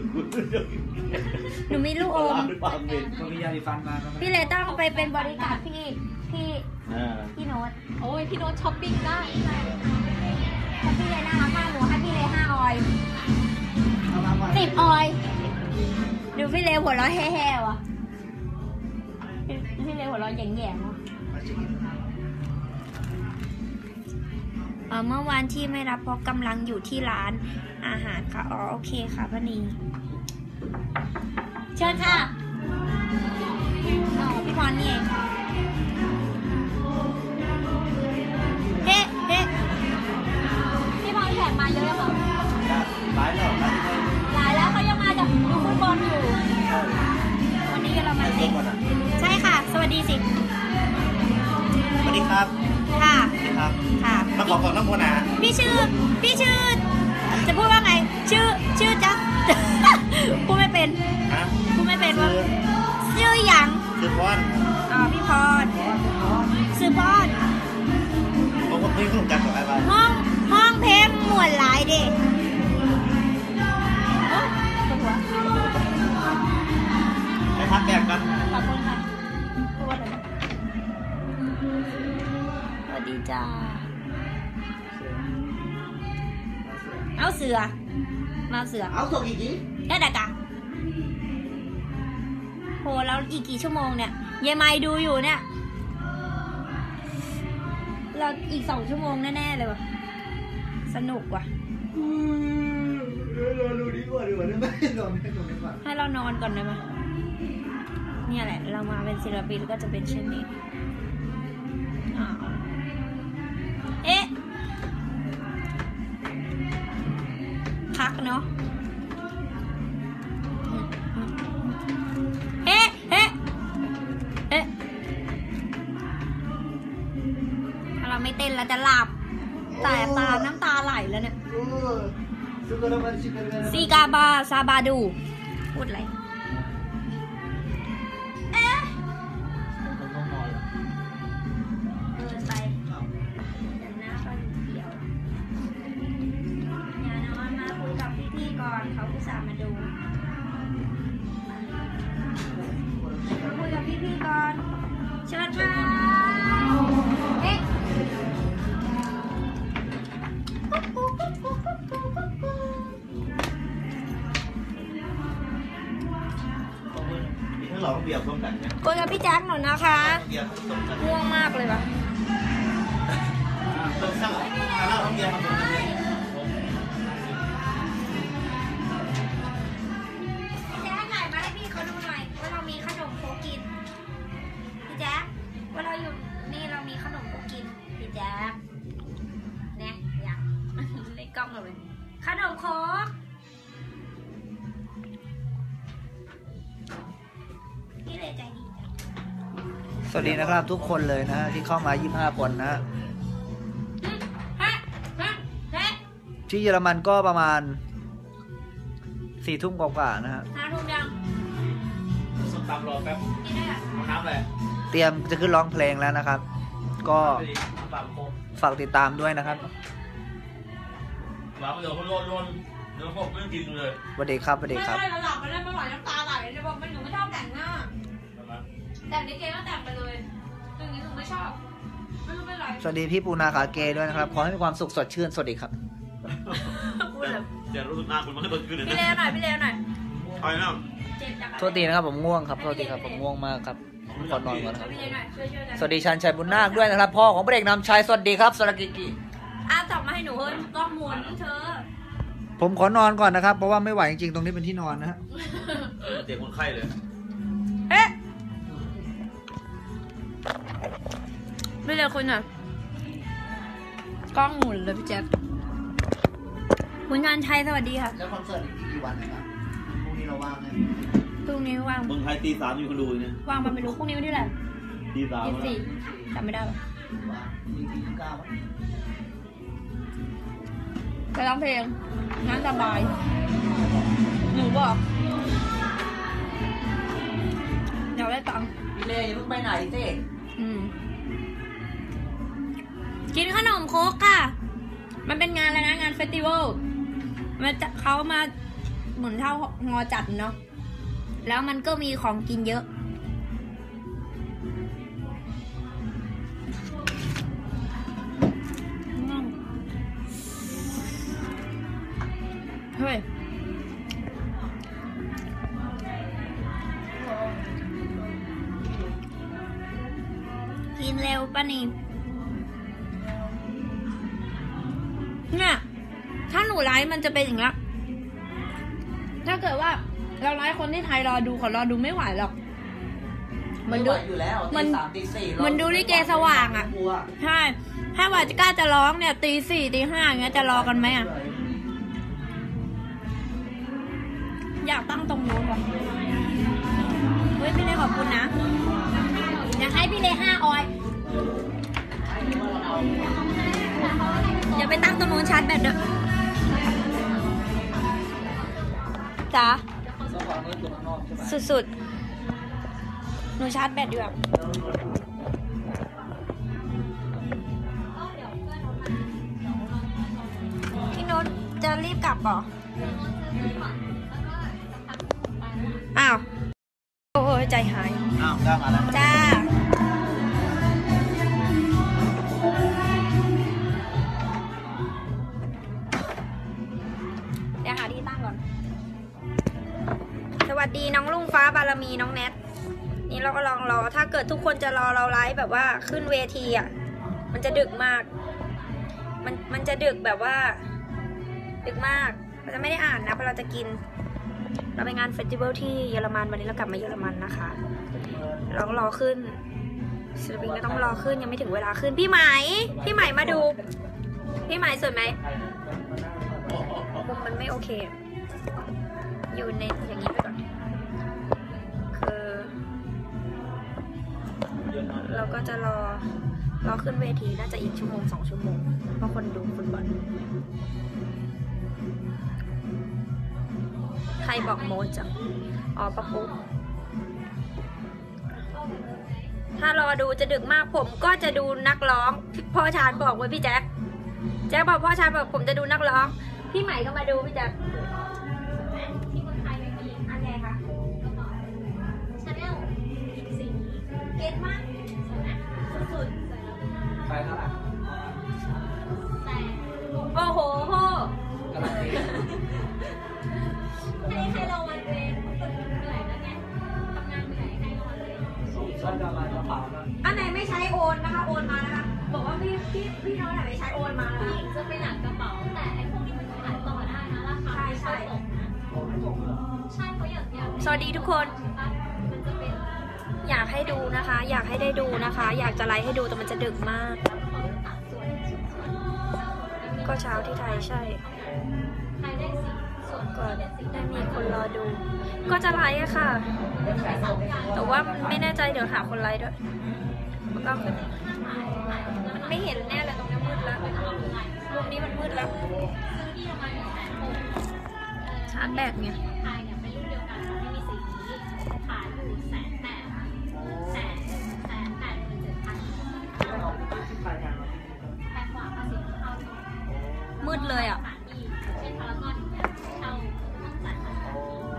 หนูมีลูกปอลาม ร้าด้วยปากเหม็นก็มียาดีฟันมาก็ไม่พี่เลยต้องไปเป็นบริการพี่พี่อ่าพี่โน้ตโอ้ยพี่โน้ตช้อปปิ้งได้ถ้าพี่เลยน่ารักมากหนูให้พี่เลยห้าออยเอามามาสิบออยดูพี่เลยหัวเราะแห่ๆวะพี่พี่เลยหัวเราะแย่ๆวะ เอ่อเมื่อวานที่ไม่รับเพราะกำลังอยู่ที่ร้านอาหารค่ะ อ๋อ โอเคค่ะพนีเชิญค่ะอ๋อพี่พรนี่เองเฮ้เฮ้พี่พรแขกมาเยอะแล้วค่ะหลายแล้วหลายแล้วหลายแล้วเขายังมาจากดูฟุตบอลอยู่ วันนี้เรามาเตะใช่ค่ะ สวัสดีสิสวัสดีครับค่ะสวัสดีครับค่ะมาขอของน้ำพนาพี่ชื่อ พี่ชื่อ จะพูดว่าไง ชื่อ ชื่อจ๊ะ พูดไม่เป็นฮะพูดไม่เป็นว่าคือชื่อหยังคือพอนอ๋อ พี่พรซื้อพรผมก็ไม่รู้กันกับอะไรห้อง ห้องเพลงหมวดหลายเด็กโอ๊ยปวดหัวไปพักแดกกันขอบคุณค่ะพูดว่าอะไรนะสวัสดีจ้า เอาเสือ มาเอาเสือเอาส่งอีกทีได้ดักอะโหแล้วอีกกี่ชั่วโมงเนี่ยเยไมดูอยู่เนี่ย เราอีกสองชั่วโมงแน่ๆเลยว่ะ สนุกว่ะรอดูดีกว่าดีกว่าได้ไหมรอไม่ตรงนี้ก่อนให้เรานอนก่อนได้ไหมเนี่ยแหละ เรามาเป็นศิลปินก็จะเป็นเช่นนี้อ้าวเอ๊ะพักเนาะเอ๊ะเอ๊ะเอ๊ะถ้าเราไม่เต้นเราจะหลับแต่ตาน้ำตาไหลแล้วเนี่ยโอ้สุกรมันชิคกันซีกาบาซาบาดูพูดอะไรเอ๊ะเดินไปแต่หน้าก็อยู่เดียวอย่านอนมาคุยกับพี่ๆก่อนเขาอุตส่าห์มาดูมาคุยกับพี่ๆก่อนเชิญค่ะเอ๊ะมีทั้งหลอกเบียร์ร่วมกันเนี่ยคุยกับพี่แจ๊คหน่อยนะคะเบียร์ผสมกันง่วงมากเลยปะต้องสร้างมาเล่าทั้งเบียร์ผสมกันเนี่ยพี่แจ๊คถ่ายมาให้พี่เขาดูหน่อยว่าเรามีขนมโคกินพี่แจ๊คว่าเราอยู่นี่เรามีขนมโคกินพี่แจ๊คเนี่ยอยาก เล่นกล้องเลยขนมโคกพี่เลยใจดีจังสวัสดีนะครับทุกคนเลยนะที่เข้ามายี่สิบห้าคนนะฮะฮะฮะที่เยอรมันก็ประมาณสี่ทุ่มกว่าๆนะฮะหาทุ่มยังส้มตำรอแป๊บกินได้อะเอาน้ำเลยเตรียมจะขึ้นร้องเพลงแล้วนะครับ ก็ไปดิน้ำปลาโคกฝากติดตามด้วยนะครับหวานเดี๋ยวเขาโดนโดนเดี๋ยวพวกไม่กินเลยสวัสดีครับสวัสดีไม่ครับได้เราหลับไม่ได้ไม่ไหวน้ำตาไหลเลยบอกมันหนูไม่ชอบแต่งหน้า แต่งในเกมก็แต่งไปเลยอย่างนี้หนูไม่ชอบ ไม่รู้เป็นไรสวัสดีพี่ปูนาขาเกด้วยนะครับ ขอให้มีความสุขสดชื่น สวัสดีครับพูดแบบแต่รู้สึกหน้าคุณมันไม่เปิดขึ้นเลยพี่เลวหน่อยพี่เลวหน่อยไปนะเจ็บจากอะไรโทษทีนะครับผมง่วงครับ โทษทีครับผมง่วงมากครับขอนอนก่อนครับพี่เลวหน่อยช่วยช่วยกันสวัสดีชันชัยบุญนาคด้วยนะครับ พ่อของพระเอกนำชัย สวัสดีครับสรกิกิอ้าวจับมาให้หนูเฮ้ยกล้องหมุนเธอผมขอนอนก่อนนะครับ เพราะว่าไม่ไหวจริงๆ ตรงนี้เป็นที่นอนนะฮะเด็กคนไข้เลยเอ๊ะไม่เลยคุณอ่ะกล้องหมุนเลยพี่แจ๊คคุณงานชัยสวัสดีค่ะแล้วคอนเสิร์ตอีกกี่วันนะครับพรุ่งนี้เราว่างไหมพรุ่งนี้ว่างเมืองไทยตีสามอยู่คนดูเนี่ยว่างมาไม่รู้พรุ่งนี้วันที่เท่าไหร่ตีสามยี่สิบสี่จำไม่ได้หรอว่างมีที่ยี่สิบเก้ามั้ยไปร้องเพลงนั่งสบายหนูบอกเดี๋ยวได้ตังค์พี่เล่อย่าเพิ่งไปไหนเจ๊อืมกินขนมโคกค่ะ มันเป็นงานอะไรนะงานเฟสติวัลมันจะเขามาเหมือนเท่างอจัดเนาะแล้วมันก็มีของกินเยอะเฮ้ยกินเร็วป่ะนี่เนี่ยถ้าหนูไลฟ์มันจะเป็นอย่างเงี้ยถ้าเกิดว่าเราไลฟ์คนที่ไทยรอดูเขารอดูไม่ไหวหรอกมันดูอยู่แล้วมันตีสามตีสี่มันดูลิเกสว่างอะ ใช่ ถ้าว่าจะกล้าจะร้องเนี่ยตีสี่ตีห้าอย่างเงี้ยจะรอกันไหมอ่ะ อยากตั้งตรงนู้นว่ะเฮ้ยพี่เล่ขอบคุณนะ อยากให้พี่เล่ห้าออยอย่าไปตั้งตรงนู้นชาร์จแบตเด้อจ๋าสุดๆหนูชาร์จแบตอยู่แบบพี่โน้ตจะรีบกลับเหรอ อ้าว โอ้ยใจหายอ้าวได้มาแล้วจ้า เดี๋ยวหาที่ตั้งก่อน สวัสดีน้องลุงฟ้าบารมีน้องแนท นี่เราก็ลองรอ ถ้าเกิดทุกคนจะรอเราไลฟ์แบบว่าขึ้นเวทีอ่ะ มันจะดึกมาก มันมันจะดึกแบบว่า ดึกมากเราจะไม่ได้อ่านนะเพราะเราจะกินเราไปงานเฟสติวัลที่เยอรมันวันนี้เรากลับมาเยอรมันนะคะเราก็รอขึ้นศิลปินก็ต้องรอขึ้นยังไม่ถึงเวลาขึ้นพี่ไหมพี่ไหมมาดูพี่ไหมสวยไหมมุมมันไม่โอเคอยู่ในอย่างนี้ไปก่อนคือเราก็จะรอรอขึ้นเวทีน่าจะอีกชั่วโมงสองชั่วโมงเพราะคนดูฟุตบอลใครบอกโมดจังอ๋อปะปุ๊บถ้ารอดูจะดึกมากผมก็จะดูนักร้องพ่อชาญบอกไว้พี่แจ๊คแจ๊คบอกพ่อชาญบอกผมจะดูนักร้องพี่ใหม่ก็มาดูพี่แจ๊คที่คนไทยไม่มีอันไหนคะชาแนลสีเก็ตมากสวยนะสุดๆสวยแล้วไปเท่าไหร่แต่โอ้โหโหกำลังดีให้ให้เราวันเวรฝึกเหนื่อยแล้วไงทำงานเหนื่อยให้เราวันเวรก็จะมากระเป๋านะอันไหนไม่ใช้โอนนะคะโอนมานะคะบอกว่าพี่พี่พี่น้องไหนไม่ใช้โอนมานะผู้คะหญิงจะไปหนักกระเป๋าแต่ไอ้พวกนี้มันขายต่อได้นะราคาไม่ค่อยตกนะโอ้ไม่ตกเลยใช่เพราะอย่างอย่างสวัสดีทุกคนมันจะเป็นอยากให้ดูนะคะ อยากให้ได้ดูนะคะ อยากจะไลฟ์ให้ดูแต่มันจะดึกมากเขาตัดส่วนส่วนส่วนก็เช้าที่ไทยใช่ไทยได้สีส่วนก่ที่อนเป็นสีได้มีคนรอดู ก็จะไลฟ์อะค่ะมันจะเป็นสองอย่างแต่ว่าไม่แน่ใจเดี๋ยวหาคนไลฟ์ด้วยมันก็ข้างหลังหลังมันไม่เห็นแน่เลยตรงนี้มืดแล้วมุมนี้มันมืดแล้วซื้อที่ประมาณหนึ่งแสนหกชาร์จแบตไงไทยเนี่ยเป็นรุ่นเดียวกันแต่ไม่มีสีขายอยู่แสนแปดแสนแสนแปดหมื่นเจ็ดพันที่เราที่ไปทางเราแพงกว่าภาษีเข้ามืดเลยอ่ะสถานที่เช่นพารากอนเนี่ยเช่าต้องจ่ายค่าเช่า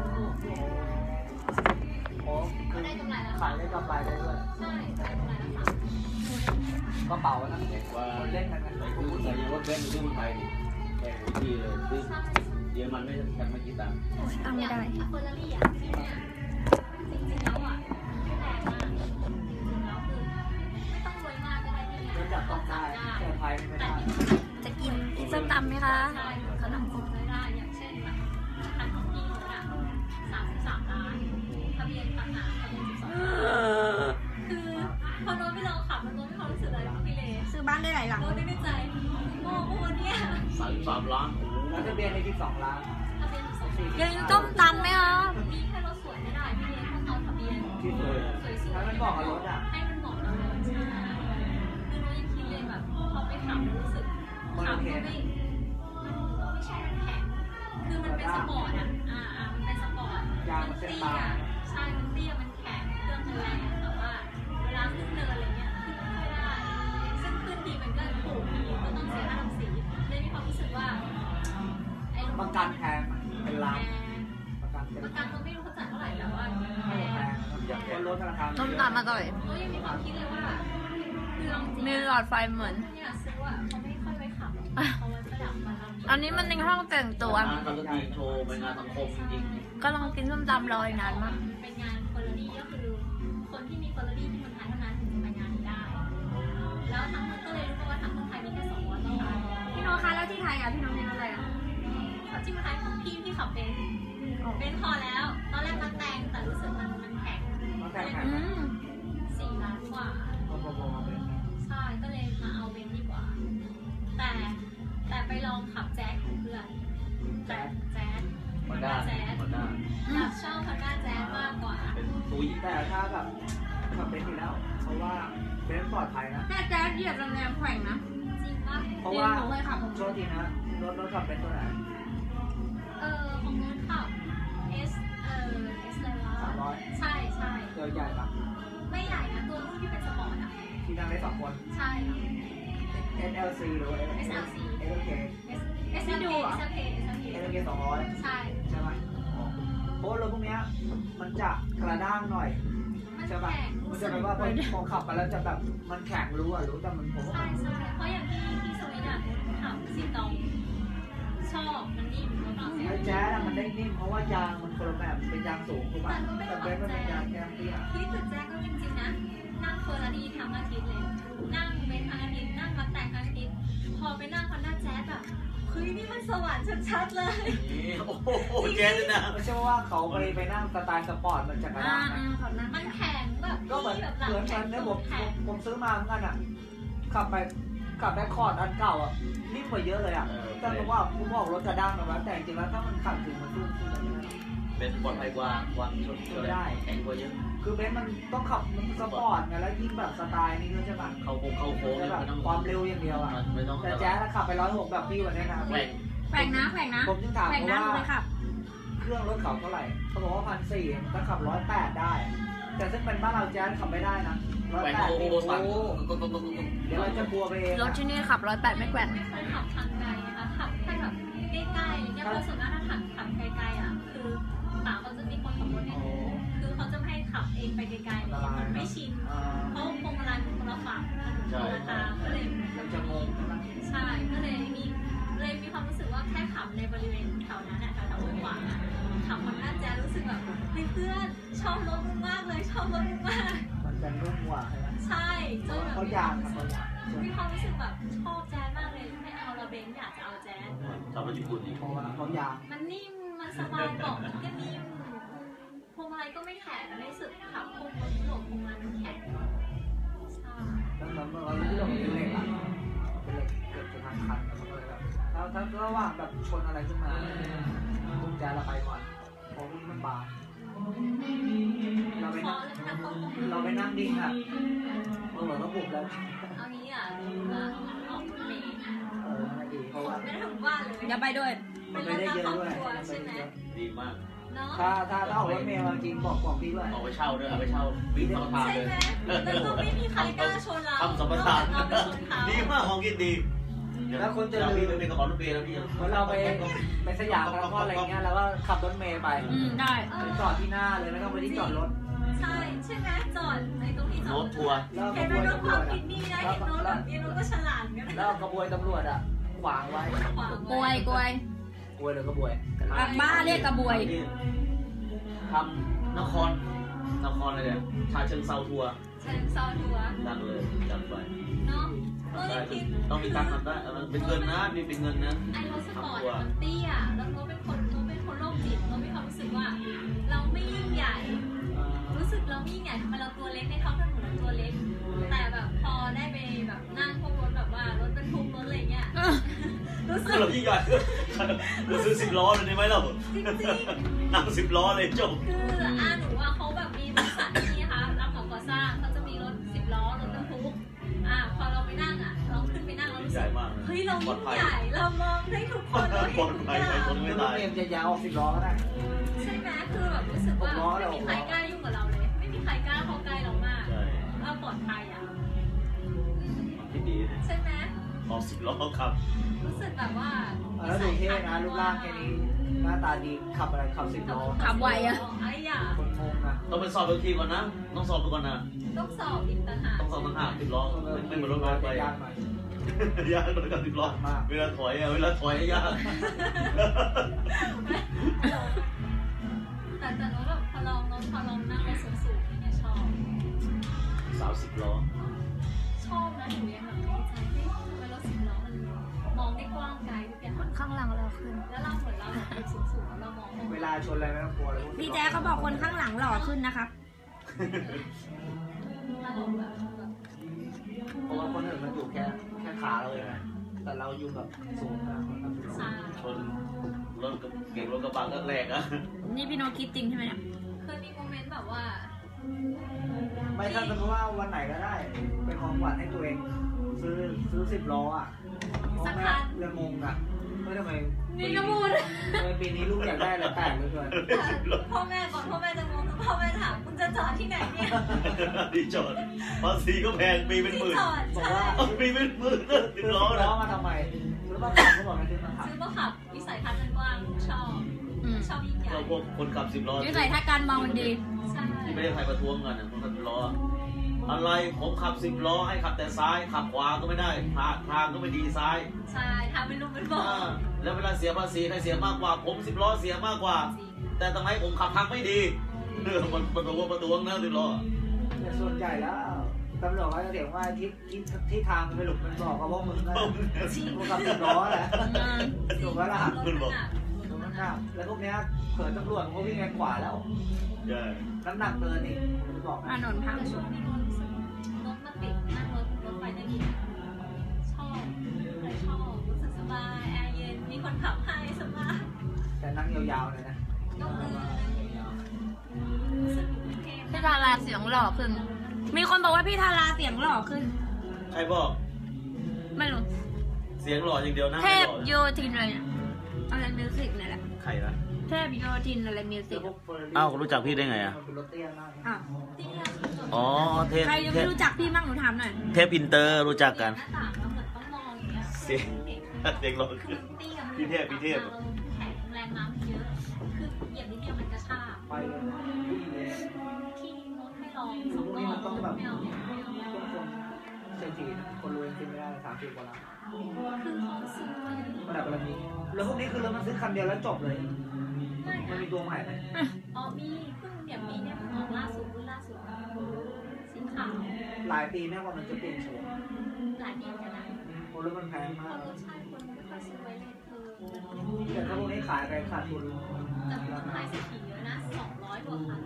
โอ้คือได้กำไรแล้วขายได้กำไรได้ด้วยใช่ได้กำไรแล้วสามกระเป๋านะเด็กว่าคนเล่นกันนะใส่ซื้อใส่ยังรถเบนซ์ซื้อไทยนี่แค่หัวที่เลยซื้อเยอรมันไม่กันไม่กี่ตังค์ตั้งไม่ได้เฟอร์รารี่อ่ะเนี่ยจริงๆแล้วอ่ะไม่แพงมากจริงๆแล้วคือไม่ต้องรวยมากก็ได้ที่เนี่ยก็จับต้องได้ได้แต่ไทยไม่แต่ได้ที่จะกินกินส้มตำไหมคะใช่ขนมครบได้อย่างเช่นแบบคันของพี่เขาอะสามสิบสามล้านทะเบียนต่างหากทะเบียนสิบสองคือพอโดนไม่ลองขับมันโดนไม่ความรู้สึกอะไรพี่เลซื้อบ้านได้หลายหลังโดนในใจโอ้โหเนี่ยสามสามล้านแล้วทะเบียนในที่สองล้านทะเบียนสิบสองยังส้มตำไหมคะมีแค่รถสวยไม่ได้พี่เลต้องเอาทะเบียนที่สวยสวยๆถ้ามันบอกกับรถอ่ะให้มันเหมาะกับรถใช่คือน้องยังคิดเลยแบบพอไปขับรู้สึกขับก็ไม่ไม่ใช่มันแข็งคือมันเป็นสปอร์ตอ่ะอ่าอ่ามันเป็นสปอร์ตยางมันเส้นตายใช่ มันเตี้ย มันแข็ง เครื่องมันแรงแต่ว่าเวลาขึ้นเนินอะไรเงี้ยขึ้นไม่ค่อยได้ ซึ่งขึ้นดีมันก็ถูกดีก็ต้องเสียค่าทำสีเลยมีความรู้สึกว่าไอ้ประกันแพงเป็นล้านแพงประกันเป็นประกันก็ไม่รู้เขาจ่ายเท่าไหร่แต่ว่าแพไม่แพงงอย่างคนรถธนาคารส้มตำอร่อยก็ยังมีความคิดเลยว่าคือเอาจริงมีหลอดไฟเหมือนเนี่ยซื้ออ่ะเขาไม่ค่อยไว้ขับหรอกเขาไว้ประดับมันแล้วอันนี้มันในห้องแต่งตัวงานการทีโชว์เป็นงานสังคมจริงก็ลองกินส้มตำรอยนานมากเป็นงานเฟอร์รารี่ก็คือคนที่มีเฟอร์รารี่ที่เมืองไทยเท่านั้นถึงจะไปงานนี้ได้ แล้วทั้งเมืองก็เลยรู้มาว่าทั้งเมืองไทยมีแค่สองร้อยต้นพี่น้องคะแล้วที่ไทยอ่ะพี่น้องเรียนอะไรอ่ะเขาที่เมืองไทยของพี่ที่ขับเป็นเป็นพอแล้ว ตอนแรกมันแต่งแต่รู้สึกมันมันแข็งมันแพงแพงอืมสี่ล้านกว่าก็พอๆเลยใช่ก็เลยมาเอาเบนดีกว่า แต่แต่ไปลองขับแจ๊สของเพื่อนแจ๊สแจ๊สๆมาด้าแจ๊สมาด้าอยากชอบพันด้าแจ๊สมากกว่าเป็นตุ้ยแต่ถ้าแบบขับเป็นอยู่แล้ว เพราะว่าเป็นปลอดภัยนะแค่แจ๊สเหยียบแรงๆแขว่งนะจริงปะเพราะว่าเรียนหนูเคยขับผมโทษทีนะรถรถขับเป็นตัวไหนเออของนู้นขับ S เออ S อะไรวะสามร้อยใช่ใช่เจอใหญ่ปะไม่ใหญ่นะตัวรุ่นที่เป็นสปอร์ตอ่ะที่นั่งได้สองคนใช่เอส แอล ซี หรือว่า เอส แอล เค S S L K S L K เอส แอล เค สองร้อยใช่ใช่ไหมเพราะรถพวกเนี้ยมันจะกระด้างหน่อยมันใช่จะปะแข็งมันจะแบบว่าพอพอขับไปแล้วจะแบบมันแข็งรู้อ่ะรู้แต่มันผมว่าใช่ใช่เพราะอย่างที่ที่สวิตอ่ะขับสีตองชอบมันนิ่มแล้วก็เสียไอ้แจ๊สอะมันได้นิ่มเพราะว่ายางมันคนละแบบเป็นยางสูงถูกป่ะแต่เบนซ์มันเป็นยางแค่เตี้ยพี่ตึกแจ๊กก็จริงๆนะ นั่งเฟอร์รารี่ทั้งอาทิตย์เลย นั่งเบนซ์ทั้งอาทิตย์ นั่งมาแต่งทั้งอาทิตย์ พอไปนั่งคอนด้าแจ๊สแบบคเฮ้ยนี่มันสวรรค์ชัดๆเลยนี่โอ้โหแจ๊สเลยนะไม่ใช่ว่าเขาไปไปนั่งสไตล์สปอร์ตมันจักรยาอ่าน อ่าเขานั่งมันแข็งแบบก็เหมือนแบบหลัเหงมือนแข็กังนเนี่ยผตูมดแข็งผมซื้อมาเหมือนกันอ่ะขับไปขับแรคคอร์ดอันเก่าอ่ะนิ่มกว่าเยอะเลยอ่ะแต่ผมว่าผมบอกรถจะดังนะว่าแต่จริงๆแล้วถ้ามันขับถึงมันสู้สู้กันไม่ได้เป็นปลอดภัยกว่ากว่าชนชนได้แข็งกว่าเยอะคือเบนซ์มันต้องขับมันสปอร์ตไงแล้วยิ่งแบบสไตล์นี้ด้วยใช่ไหมเข้าโค้งเข้าโค้งแล้วแบบไม่ต้องความเร็วอย่างเดียวอ่ะไม่ต้องแต่แจ๊สขับไปร้อยหกแบบพี่วันนี้นะแกว่งแขวงนะแขวงนะผมจึงถามแขวงเขานะว่าเลยครับเครื่องรถเขาเท่าไหร่เขาบอกว่าพันสี่ถ้าขับร้อยแปดได้ แต่ซึ่งเป็นบ้านเราแจ๊สขับไม่ได้นะร้อยแกว่งแปดโอ้โหนี่สั่งโอ้เดี๋ยวเราจะบัวไปเองรถที่นี่ขับร้อยแปดไม่แขวนไม่เคยขับทางไกลนะคะขับแค่แบบใกล้ๆอะไรเงี้ยเพราะส่วนมากถ้าขับขับไกลๆอ่ะคือป่าเขาจะมีคนขับรถให้ดูคือเขาจะไม่ให้ขับเองไปไกลๆเลยมันไม่ชินอ่าเพราะพวงมาลัยมันคนละฝั่งคนละทางก็เลยมันจะงงใช่ไหมใช่ก็เลยมีเลยมีความรู้สึกว่าแค่ขับในบริเวณแถวนั้นอ่ะแถวห้วยขวางอ่ะขับมันน่าจะรู้สึกแบบเฮ้ยเพื่อนชอบรถมึงมากเลยชอบรถมึงมากมันจะนุ่มกว่าใช่ไหมใช่จนแบบเขาอยากทำเขาอยากมีความรู้สึกแบบชอบแจ๊สมากเลยไม่เอาละเบนอยากจะเอาแจ๊สขับรถญี่ปุ่นนี่เพราะว่าเขาอยากมันนิ่ม มันสบายเบาะมันก็นิ่มพวงมาลัยก็ไม่แข็งไม่สึกขับพวงรถหลบพวงมาลัยมันแข็งใช่แล้วเหมือนเราเรื่องเป็นเหล็กอะเป็นเหล็กเกือบจะทางคันแล้วมันก็เลยแบบถ้าถ้าระหว่างแบบชนอะไรขึ้นมากุญแจเราไปก่อนเพราะพวกนี้มันบางเราไปพอนั่งแล้วนะพอเราไปนั่งดิ่งอะเราเหมือนเราบุกแล้วเอางี้อ่ะว่าออกรถเมล์เออไม่ดีเพราะว่าไม่ได้ถึงบ้านเลยเดี๋ยวไปด้วยมันไม่ได้เยอะด้วยใช่ไหมดีมากเนาะถ้าถ้าถ้าออกรถเมล์มาจริงบอกบอกพี่ด้วยเอาไปเช่าด้วยเอาไปเช่าวิ่งสัมปทานใช่เลยไหมแล้วก็ไม่มีใครกล้าชนเราทำสัมปทานเราไปชนเขาดีมากของกินดีแล้วคนจะเราลืพี่มไปเป็นกระเป๋ารถเมล์แล้วพี่เหมือนเราไปไปสยามแล้วก็อะไรเงี้ยแล้วก็ขับรถเมล์ไปอืมได้ไปจอดที่หน้าเลยไม่ต้องไปที่จอดรถใช่ใช่ไหมจอดในตรงที่จอรดถทัวร์แล้วขเห็นบไหมวนรถตำรควาว มจคิอ่ะดนี่นะเห็นรถแบบนี้รถก็ฉลาดกันแล้วขบวนตำรวจอ่ะขวางไว้ขวางกวยกวยกวยหรือกระบวยอ่ะบ้าเรียกกระบวยทำนครนครอะไรเนี่ยชาเชิงเซาทัวร์เชิญซอทัวร์ดังเลยจัดไปเนาะก็ทำเลได้ยคิดต้องมีการทำได้มันเป็นเงินนะมีเป็นเงินนะไอ้รถสปอร์ตอะมันเตี้ยแล้วเราเป็นคนเราเป็นคนโรคจิตเรามีความรู้สึกว่า เราไม่ยิ่งใหญ่ รู้สึกเราไม่ยิ่งใหญ่ทำไมเราตัวเล็กในท้องถนนเราตัวเล็ก แต่แบบพอได้ไปแบบนั่งพวกรถแบบว่ารถบรรทุกรถอะไรเงี้ย รู้สึกเรายิ่งใหญ่เราซื้อสิบล้อเลยได้ไหมเราจริงนั่งสิบล้อเลยจบๆคืออ่าหนูว่าเขาแบบมีบริษัทนี่ค่ะรับเหมาก่อสร้างเขาจะมีรถสิบล้อรถบรรทุกอ่าพอเราไปนั่งอ่ะเราขึ้นไปนั่งเรารู้ใหสึญ่กมากเฮ้ยเรายิ่งใหญ่เรามองได้ทุกคนเราปลอเห็ดนภัยทุกอใครย่างคนไม่รถตายเมล์จะยาวออกสิบล้อก็ได้ใช่ไหมคือแบบรู้สึกว่าไม่มีใครกล้ายุ่งกับเราเลย ไม่มีใครกล้าเข้าใกล้เรามากใช่เราปลอดภัยอ่ะที่ดีนะใช่ไหมออกสิบล้อครับรู้สึกแบบว่าแล้วดูเท่นะรูปร่างแค่นี้หน้าตาดีขับอะไรขับสิบล้อขับไวอะไอ้ยาคนงงนะต้องไปสอบอีกทีก่อนนะต้องสอบไปก่อนนะต้องสอบอีกต่างหากต้องสอบต่างหากสิบล้อไม่เหมือนรถไฟไปยากหน่อยยากกว่าสิบล้อเวลาถอยอะเวลาถอยยากแต่แต่ว่าแบบพอลองลองพอลองนั่งรถสูงๆอย่างเงี้ยชอบสาวสิบล้อชอบนะหนูยังแบบดีใจที่ทำไมรถสิบล้อมันมองได้กว้างไกลทุกอย่างข้างหลังเราขึ้นแล้วเราเหมือนเราแบบอยู่สูงๆแล้วเรามองเวลาชนอะไรไม่ต้องกลัวเลยพี่แจ๊คเขาบอกคนข้างหลังหล่อขึ้นนะครับอารมณ์แบบแบบเพราะว่าคนอื่นมันอยู่แค่แค่ขาเราเลยนะแต่เราอยู่แบบสูงนะชาชนรถเก่งรถกระบะก็แรกอะนี่พี่โนคิดจริงใช่ไหมเนี่ยเคยมีโมเมนต์แบบว่าไม่ถ้าสมมติว่าวันไหนก็ได้ เป็นของขวัญให้ตัวเอง ซื้อซื้อสิบล้ออ่ะพ่อแม่เรื่องงงอ่ะไม่ทำไมนี่ก็พูดทำไมปีนี้ลูกอยากได้อะไรแปลกเหลือเกินพ่อแม่ก่อนพ่อแม่จะงงพ่อแม่ถามคุณจะจอดที่ไหนเนี่ยดีจอดภาษีก็แพงปีเป็นหที่มื่นจอดบอกใช่ว่าเอาปีเป็นหมื่นสิบซื้อล้อสิบนะล้อมาทำไมซื้อมาขับเขาบอกให้ซื้อมาขับซื้อมาขับวิสัยทัศน์มันกว้างชอบอืมชอบยิ่งใหญ่เราพวกคนขับสิบล้อนิสัยถ้าการมองมันดีใช่ที่ไม่ได้ใครประท้วงกันนะคนขับสิบล้ออะไรผมขับสิบล้อให้ขับแต่ซ้ายขับขวาก็ไม่ได้ทางทางก็ไม่ดีซ้ายใช่ทำเป็นรูปเป็นบออ่าแล้วเวลาเสียภาษีใครเสียมากกว่า ผมสิบล้อเสียมากกว่าจริงแต่ทำไมผมขับทางไม่ดีเออมันประตูประตูนะสิบล้อแต่ส่วนใหญ่แล้ว แตำรวจเขาจะเถียงว่าที่ที่ที่ทางมันไปหลุดมันบอกเขาว่ามึงก็มึงขับสิบล้อแหละถูกไหมล่ะคุณบอกตรงนั้นน่ะแล้วพวกเนี้ยเผื่อตำรวจเขาวิ่งแรงขวาแล้วใช่น้ำหนักเกินนี่ผมบอกถนนพังช่วงนี้รู้สึกรถมันติดนั่งรถรถไฟได้ดีชอบชอบรู้สึกสบายแอร์เย็นมีคนขับให้สบายแต่นั่งยาวๆเลยนะก็คือรู้สึกอยู่กรุงเทพพี่ทาราเสียงหล่อขึ้น มีคนบอกว่าพี่ทาราเสียงหล่อขึ้นใครบอกไม่รู้เสียงหล่ออย่างเดียวนะเทไม่พหล่อโยธินอะไรเนี่ยอะไรมิวสิกเนี่ยแหละใครนะเทพโยธินอะไรมิวสิกอ้าวรู้จักพี่ได้ไงอ่ะมันเป็นรถเตี้ยมากอ้าวที่นี่คือจดอ๋อเทพใครยังเทไม่พรู้จักพี่มั่งหนูถามหน่อยเทพอินเตอร์รู้จักกันหน้าต่างแล้วเหมือนต้องมองอย่างเงี้ยเสียงเสียงหล่อคืขึ้อน เตี้ยพี่เทพพี่เทพแข็งแรงน้ำเยอะคือเหยียบนิดเดียวมันกระชากไปเลยนะวิ่งเลยที่รถให้ลองสองรอบไม่เอาไม่เอาทุกคนเศรษฐีนะคนรวยขึ้นไม่ได้สามสิบกว่าล้านคือเขาซื้อระดับระดับนี้แล้วพวกนี้คือเรามาซื้อคันเดียวแล้วจบเลยไม่มันมีตัวใหม่ไหมอ๋อมีเพิ่งเดี๋ยวมีเนี่ยออกล่าสุดรุ่นล่าสุดสีขาวหลายปีแม่กว่ามันจะเปลี่ยนโฉมหลายปีกันนะโอ้แล้วมันแพงเพมากราะรสชาติคนไม่ค่อยซื้อไว้เลยคือแต่ถ้าพวกนี้ขายไปขาดทุนแต่คนขายเศรษฐีเยอะนะสองร้อยกว่าคัน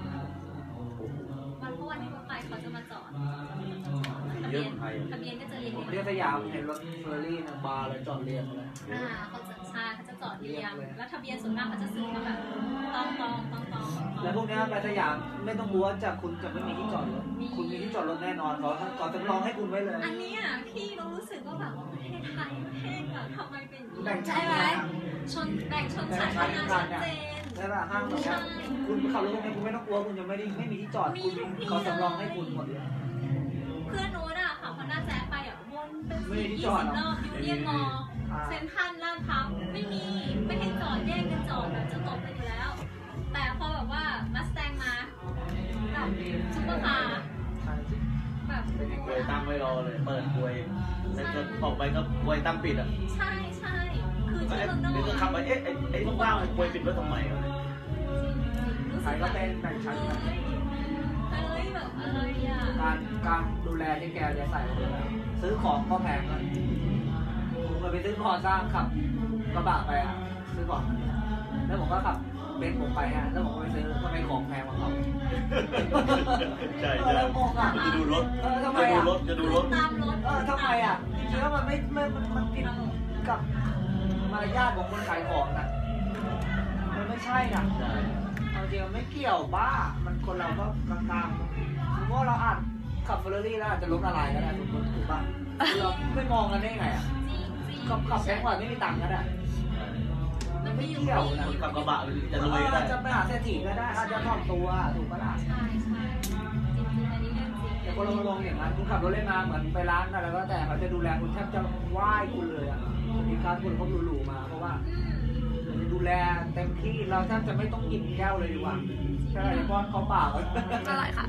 วันเพราะวันที่รถไฟเขาจะมาจอดทะเบียนทะเบียนก็จะเรียงผมเรีเรียยงกสยามเห็นรถเฟอร์รี่นะบาร์เลยจอดเรียงเลยอ่าเขาจะใช่เขาจะจอดเรียงแล้วทะเบียนส่วนมากเขาจะซื้อมาแบบตองตองตองตองแล้วพวกนี้ไปสยามไม่ต้องกลัวจะคุณจะไม่มีที่จอดรถคุณมีที่จอดรถแน่นอนเขาเขาจะรองให้คุณไว้เลยอันนี้อ่ะพี่เรารู้สึกว่าแบบประเทศไทยประเทศแบบทำไมเป็นอย่างนี้แบ่งใช่ไหมชนแบ่งชนชั้นกันชัดเจนใช่ป่ะห้างแบบนี้คุณขับรถตรงนี้คุณไม่ต้องกลัวคุณจะไม่ได้ไม่มีที่จอดคุณเขาสำรองให้คุณหมดเลยเพื่อนโน้ตอ่ะขับคอนด้าแจ๊สไปอ่ะวนเป็นสิบยี่สิบรอบยูเนียนมอเซ็นทรัลลาดพร้าวไม่มีไม่ให้จอดแยกกันจอดแบบจะตกไปอยู่แล้ว แต่พอแบบว่ามัสแตงมาแบบซุปเปอร์คาร์แบบเป็นกลวยตั้งไว้รอเลยเปิดกลวยแล้วก็ออกไปก็กลวยตั้งปิดอ่ะใช่ใช่คือก็ที่ไอ้เมืองนอกนี่ก็ขับไปเอ๊ะไอ้ไอ้ว่างๆกลวยปิดไว้ทำไมวะเนี่ยใครก็เป็นแบ่งชั้นกันเฮ้ยแบบอะไรอ่ะการการดูแลที่แกจะใส่เลยนะซื้อของก็แพงนะผมเคยไปซื้อก่อสร้างขับกระบะไปอ่ะซื้อของแล้วผมก็ขับเบนซ์ผมไปฮะแล้วผมก็ไปซื้อทำไมของแพงกว่าเขาใช่เอใช่อแล้วงงอ่ะจะดูรถเออทำไมจะดูอ่ะรถจะดูรถตามรถเออทำไมอ่ะจริงๆแล้วมันไม่ไม่มันมันผิดกับมารยาทของคนขายของนะมันไม่ใช่นะใช่เอาจริงมันไม่เกี่ยวบ้า มันคนเราก็กลางๆสมมติว่าเราอาจขับเฟอร์รารี่แล้วอาจจะล้มละลายก็ได้ถูกถูกป่ะเราไม่มองกันได้ไงอ่ะจริงจริงขับขับแพงกว่าไม่มีตังค์ก็ได้มันไม่อยู่เกี่ยวนะคนขับกระบะจะเอรวยก็อได้จะไปหาเศรษฐีก็ได้อาจจะถ่อมตัวถูกปะล่ะใช่ใช่จริงจริงอันนี้เรื่องจริงแต่คนเรามองอย่างนั้นคุณขับรถเล่นมาเหมือนไปร้านอะไรก็แต่เขาจะดูแลคุณแทบจะไหว้คุณเลยอ่ะมีการคุณเขาหรูๆมาเพราะว่าอืมดูแลเต็มที่เราแทบจะไม่ต้องหยิบแก้วเลยดีกว่าแค่ไหนป้อนเขาเปล่าอร่อยค่ะ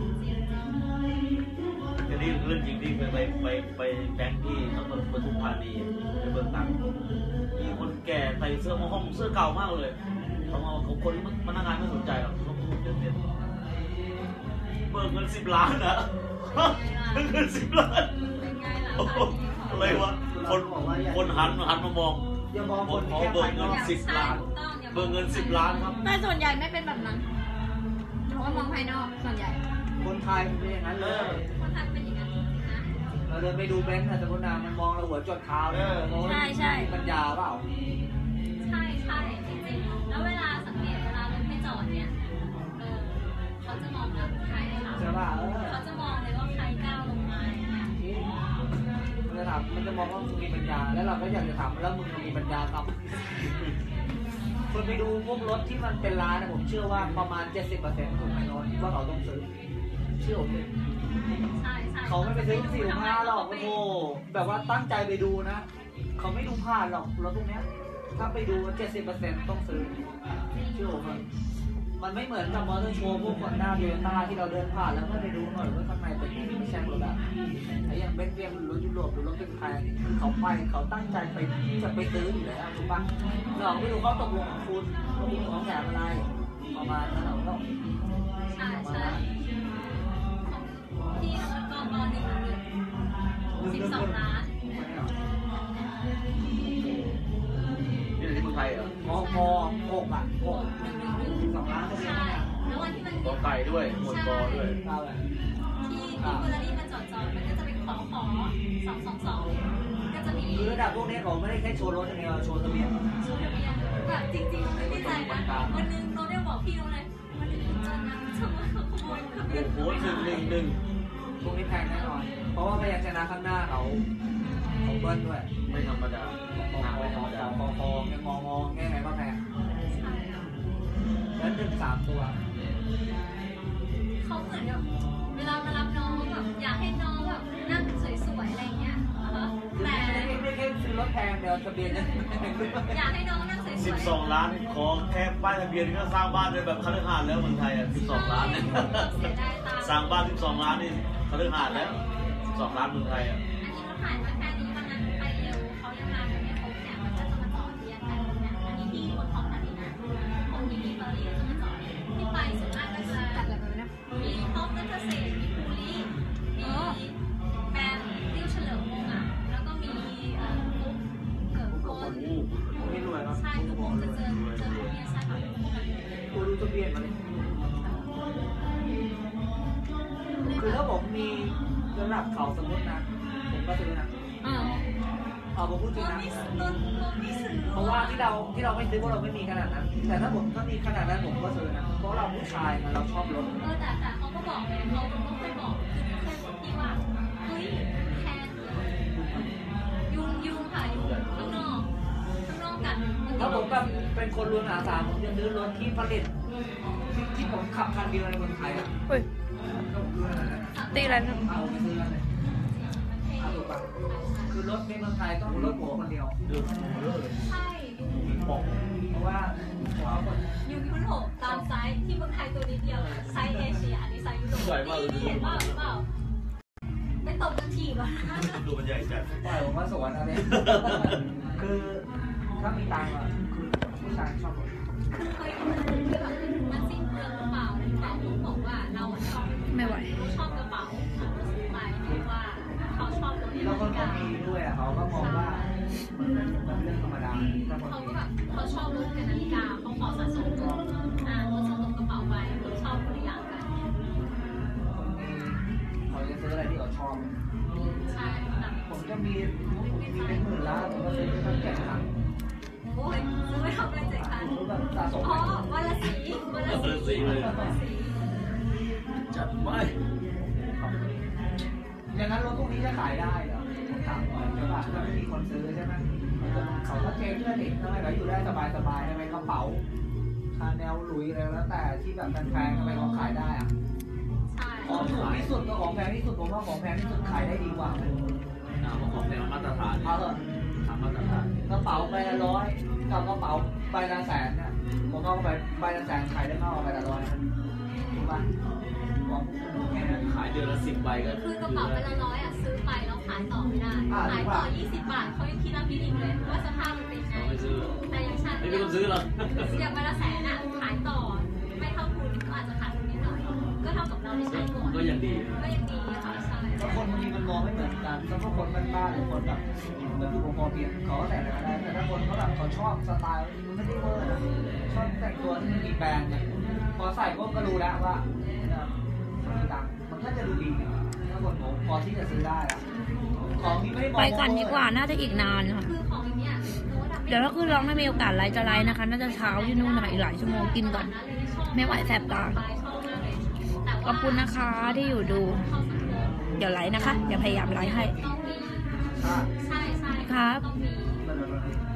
ทีนี้เรื่องจริงที่ไปไปไปไปแบงค์ที่ต้องปทุมธานีไปเบิกตังค์มีคนแก่ใส่เสื้อมาห้องเสื้อเก่ามากเลยเขามาเขาคนพนักงานไม่สนใจหรอกเขาพูดเด็ดๆเบิกเงินสิบล้านนะเงินสิบล้านเป็นไงล่ะโอ้โหอะไรวะคนคนหันหันมามองอย่ามองคนขอแค่เบิภาก ยนเงิอน กสิบล้านเบิกเงินสิบล้านครับแต่ส่วนใหญ่ไม่เป็นแบบนั้นเพราะว่ามองภายนอกส่วนใหญ่คนไทยมันเป็นอย่างนั้นเลยคนไทยเป็นอย่างนั้นจริงๆนะเราเดินไปดูเบนซ์อะสมมตินะมันมองเราหัวจดเท้าเลยมีปัญญาเปล่าใช่ใช่จริงๆแล้วเวลาสังเกตเวลารถไม่จอดเนี่ยเออเขาจะมองว่าใครค่ะใช่ป่ะเออเขาจะมองเลยว่าใครก้าวลงมาอย่างเงี้ยมันจะถามมันจะมองว่ามึงมีปัญญา แล้วเราก็อยากจะถามแล้วมึงมีปัญญาครับคนไปดูพวกรถที่มันเป็นร้านนะผมเชื่อว่าประมาณ เจ็ดสิบเปอร์เซ็นต์ถูกไหมน้องว่าเขาต้องซื้อเชื่อผมเลยใช่ใช่เขาไม่ไปซื้อสี่ห้าหรอกโอ้โหแบบว่าตั้งใจไปดูนะ เขาไม่ดูผ่านหรอกรถพวกเนี้ย ถ้าไปดู เจ็ดสิบเปอร์เซ็นต์ ต้องซื้อเชื่อผมมันมันไม่เหมือนกับมอเตอร์โชว์พวกคนหน้าโตโยต้าที่เราเดินผ่านแล้วก็ไปดูหน่อยว่าข้างในเป็นยังไงไม่ใช่รถแบบไอ้อย่างเบนซ์เบียมรถยุโรปหรือรถเป็นไทยคือเขาไปเขาตั้งใจไปจะไปซื้ออยู่แล้วถูกปะเราไม่รู้เขาตกลงกับคุณเขามีของแถมอะไรประมาณนั้นเราก็ใช่ใช่ที่แล้วก็บอหนึ่งหนึ่งสิบสองล้านนี่ที่เมืองไทยเหรอมอมอหกอ่ะหกสองล้านก็เรียนใช่ได้แล้ววันที่มันกอไก่ด้วยหมวดกอด้วยเก้าเลยที่ที่เฟอร์รารี่มันจอดจอดมันก็จะเป็นขอขอสองสองสองก็จะมีคือระดับพวกนี้เขาไม่ได้แค่โชว์รถอย่างเดียวโชว์ทะเบียนโชว์ทะเบียนแบบจริงๆไม่ได้ใจนะวันหนึงเราได้บอกพี่เราเลยวันหนึงคุณเจอนะชาวบ้านเขาขโมยทะเบียนโอ้โหหนึ่งหนึ่งหนึ่งพวกนี้แพงแน่นอน เพราะว่าพยัญชนะข้างหน้าเขาเขาเบิ้ลด้วยไม่ธรรมดาคอหาคอไม่ธรครอมดาคอคอแงงองอแงไงก็แพงแล้วหนึ่งสามตัวเขาเหมือนแบบเวลามารับน้องแบบอยากให้น้องแบบนั่งสวยๆอะไรอย่างเงี้ยแต่ไม่ไม่แค่ซื้อรถแพงเดียวทะเบียนยังแพงด้วยอยากให้น้องนั่งสวยๆสิบสองล้านขอแค่ป้ายทะเบียนก็สร้างบ้านได้แบบคฤหาสน์แล้วเมืองไทยอ่ะสิบสองล้านเนี่ยเสียดายตังค์สร้างบ้านสิบสองล้านนี่คฤหาสน์แล้วสิบสองล้านเมืองไทยอ่ะอันนี้เขาถ่ายมาแค่นี้วันนั้นไปเร็วเขายังมากันไม่ครบเนี่ยมันก็จะมาจอดเรียนกันเนี่ยอันนี้ที่บนท้องถนนนะของที่มีเบอร์รี่จะมาจอดที่ไปส่วนมากก็จะมีท็อปนัทเศรษฐ์มีภูริมีแบมติ้วเฉลิมวงศ์อ่ะแล้วก็มีเอ่อฟุ๊กเกิดคนไม่รวยครับใช่ทุกคนจะเจอเจอพวกเนี้ยใช่ค่ะกูรู้ทะเบียนมาเลยคือถ้าผมมีระดับเขาสมมตินะ ผมก็ซื้อนะอ่าเอาผมพูดจตัริงวนะไม่ซื้อตัวไม่ซื้อเพราะว่าที่เราที่เราไม่ซื้อเพราะเราไม่มีขนาดนั้น แต่ถ้าผมถ้ามีขนาดนั้นผมก็ซื้อนะ เพราะเราผู้ชายนะเราชอบรถเออแต่แต่เขาก็บอกเลยเขาก็เคยบอกคือเคยบอกพี่ว่าเฮ้ยแทนยุงยุงค่ะยุงข้างนอกข้างนอกกันถ้าผมแบบเป็นคนรวยมหาศาลผมจะซื้อรถที่ผลิตที่ที่ผมขับคันเดียวในเมืองไทยอะเฮ้ยก็ผมซื้ออะไรนะตีอะไรนะเอาไปซื้ออะไรเอาถูกปะคือรถในเมืองไทยต้องรถหัวคนเดียวใช่ยุงบอกเพราะว่าหัวคนยุงยุโรปตามไซส์ที่เมืองไทยตัวนิดเดียวไซส์เอเชียอันนี้ไซส์ยุโรปนี่เห็นเปล่าเห็นเปล่าไม่ตบกันทีว่ะดูมันใหญ่จัดปล่อยผมว่าสวนอะไรคือถ้ามีตังค์อะคือผู้ชายชอบรถเคยมันคือแบบมันสิ้นเปลืองกระเป๋าเลยกระเป๋าผมบอกว่าเราชอบไม่ไหวชอบกระเป๋าเราซื้อไปเพราะว่าเขาชอบรถแล้วคนก็มีด้วยอะเขาก็มองว่ามันเป็นเรื่องธรรมดาถ้าคนเขามีก็แบบเขาชอบรถกับนาฬิกาเขาขอสะสมรถอ่ารถสะสมกระเป๋าไปเขาชอบคนละอย่างกันคนมีเขาจะซื้ออะไรที่เขาชอบใช่แบบผมจะมีมีเป็นหมื่นล้านผมก็ซื้อตั้งแต่หลังโอ้ยซื้อไม่ทำอะไรเจ็ดคันซื้อแบบสะสมอ๋อวันละสีวันละสีวันละสีจัดไม่อย่างนั้นรถพวกนี้จะขายได้เหรอผมถามหน่อยใช่ป่ะถ้าไม่มีคนซื้อใช่ไหมเขาก็เจ๊งด้วยดิทำไมเขาอยู่ได้สบายสบายๆทำไมกระเป๋าคาแนลหลุยอะไรแล้วแต่ที่แบบแพงๆทำไมเขาขายได้อะใช่ของถูกที่สุดกับของแพงที่สุดผมว่าของแพงที่สุดขายได้ดีกว่าถามว่าของแพงมาตรฐานเอาเถอะถามมาตรฐานกระเป๋าใบละร้อยกับกระเป๋าใบละแสนเนี่ยผมเอาไปใบละแสนขายได้มากกว่าใบละร้อยถูกป่ะของแค่นั้นขายเดือนละสิบใบก็คือกระเป๋าไปละร้อยอ่ะซื้อไปแล้วขายต่อไม่ได้ขายต่อยี่สิบบาทเขายังคิดรับพี่ดิงเลยว่าสภาพมันเป็นไงไม่ซื้อแต่ยังชันไม่มีคนซื้อหรอกอย่างใบละแสนอ่ะขายต่อไม่เท่าทุนก็อาจจะขาดทุนนิดหน่อยก็เท่ากับเราได้ใช้ก่อนก็ยังดีก็ยังดีค่ะใช่แล้วคนบางทีมันมองไม่เหมือนกันถ้าพวกคนบ้านๆหรือคนแบบมันอยู่กับพอเพียงเขาก็แต่งอะไรก็ได้แต่ถ้าคนเขาแบบเขาชอบสไตล์มันไม่ได้เวอร์นะชอบแต่งตัวที่มันมีแบรนด์เนี่ยพอใส่พวกก็รู้แล้วว่ามันมีตังค์มันก็จะดูดีถ้าคนผมพอที่จะซื้อได้อะของที่ไม่ได้มองไปก่อนดีกว่า น่าจะอีกนานค่ะคือของอย่างเงี้ยโน้ตอะเดี๋ยวถ้าคือร้องไม่มีโอกาสไลฟ์จะไลฟ์นะคะ น่าจะเช้าที่นู่นนะคะอีกหลายชั่วโมงกินก่อน ไม่ไหวแสบตา ขอบคุณนะคะที่อยู่ดู เดี๋ยวไลฟ์นะคะ เดี๋ยวพยายามไลฟ์ให้ต้องมีอ่ะใช่ใช่ครับต้องมีมันมันมัน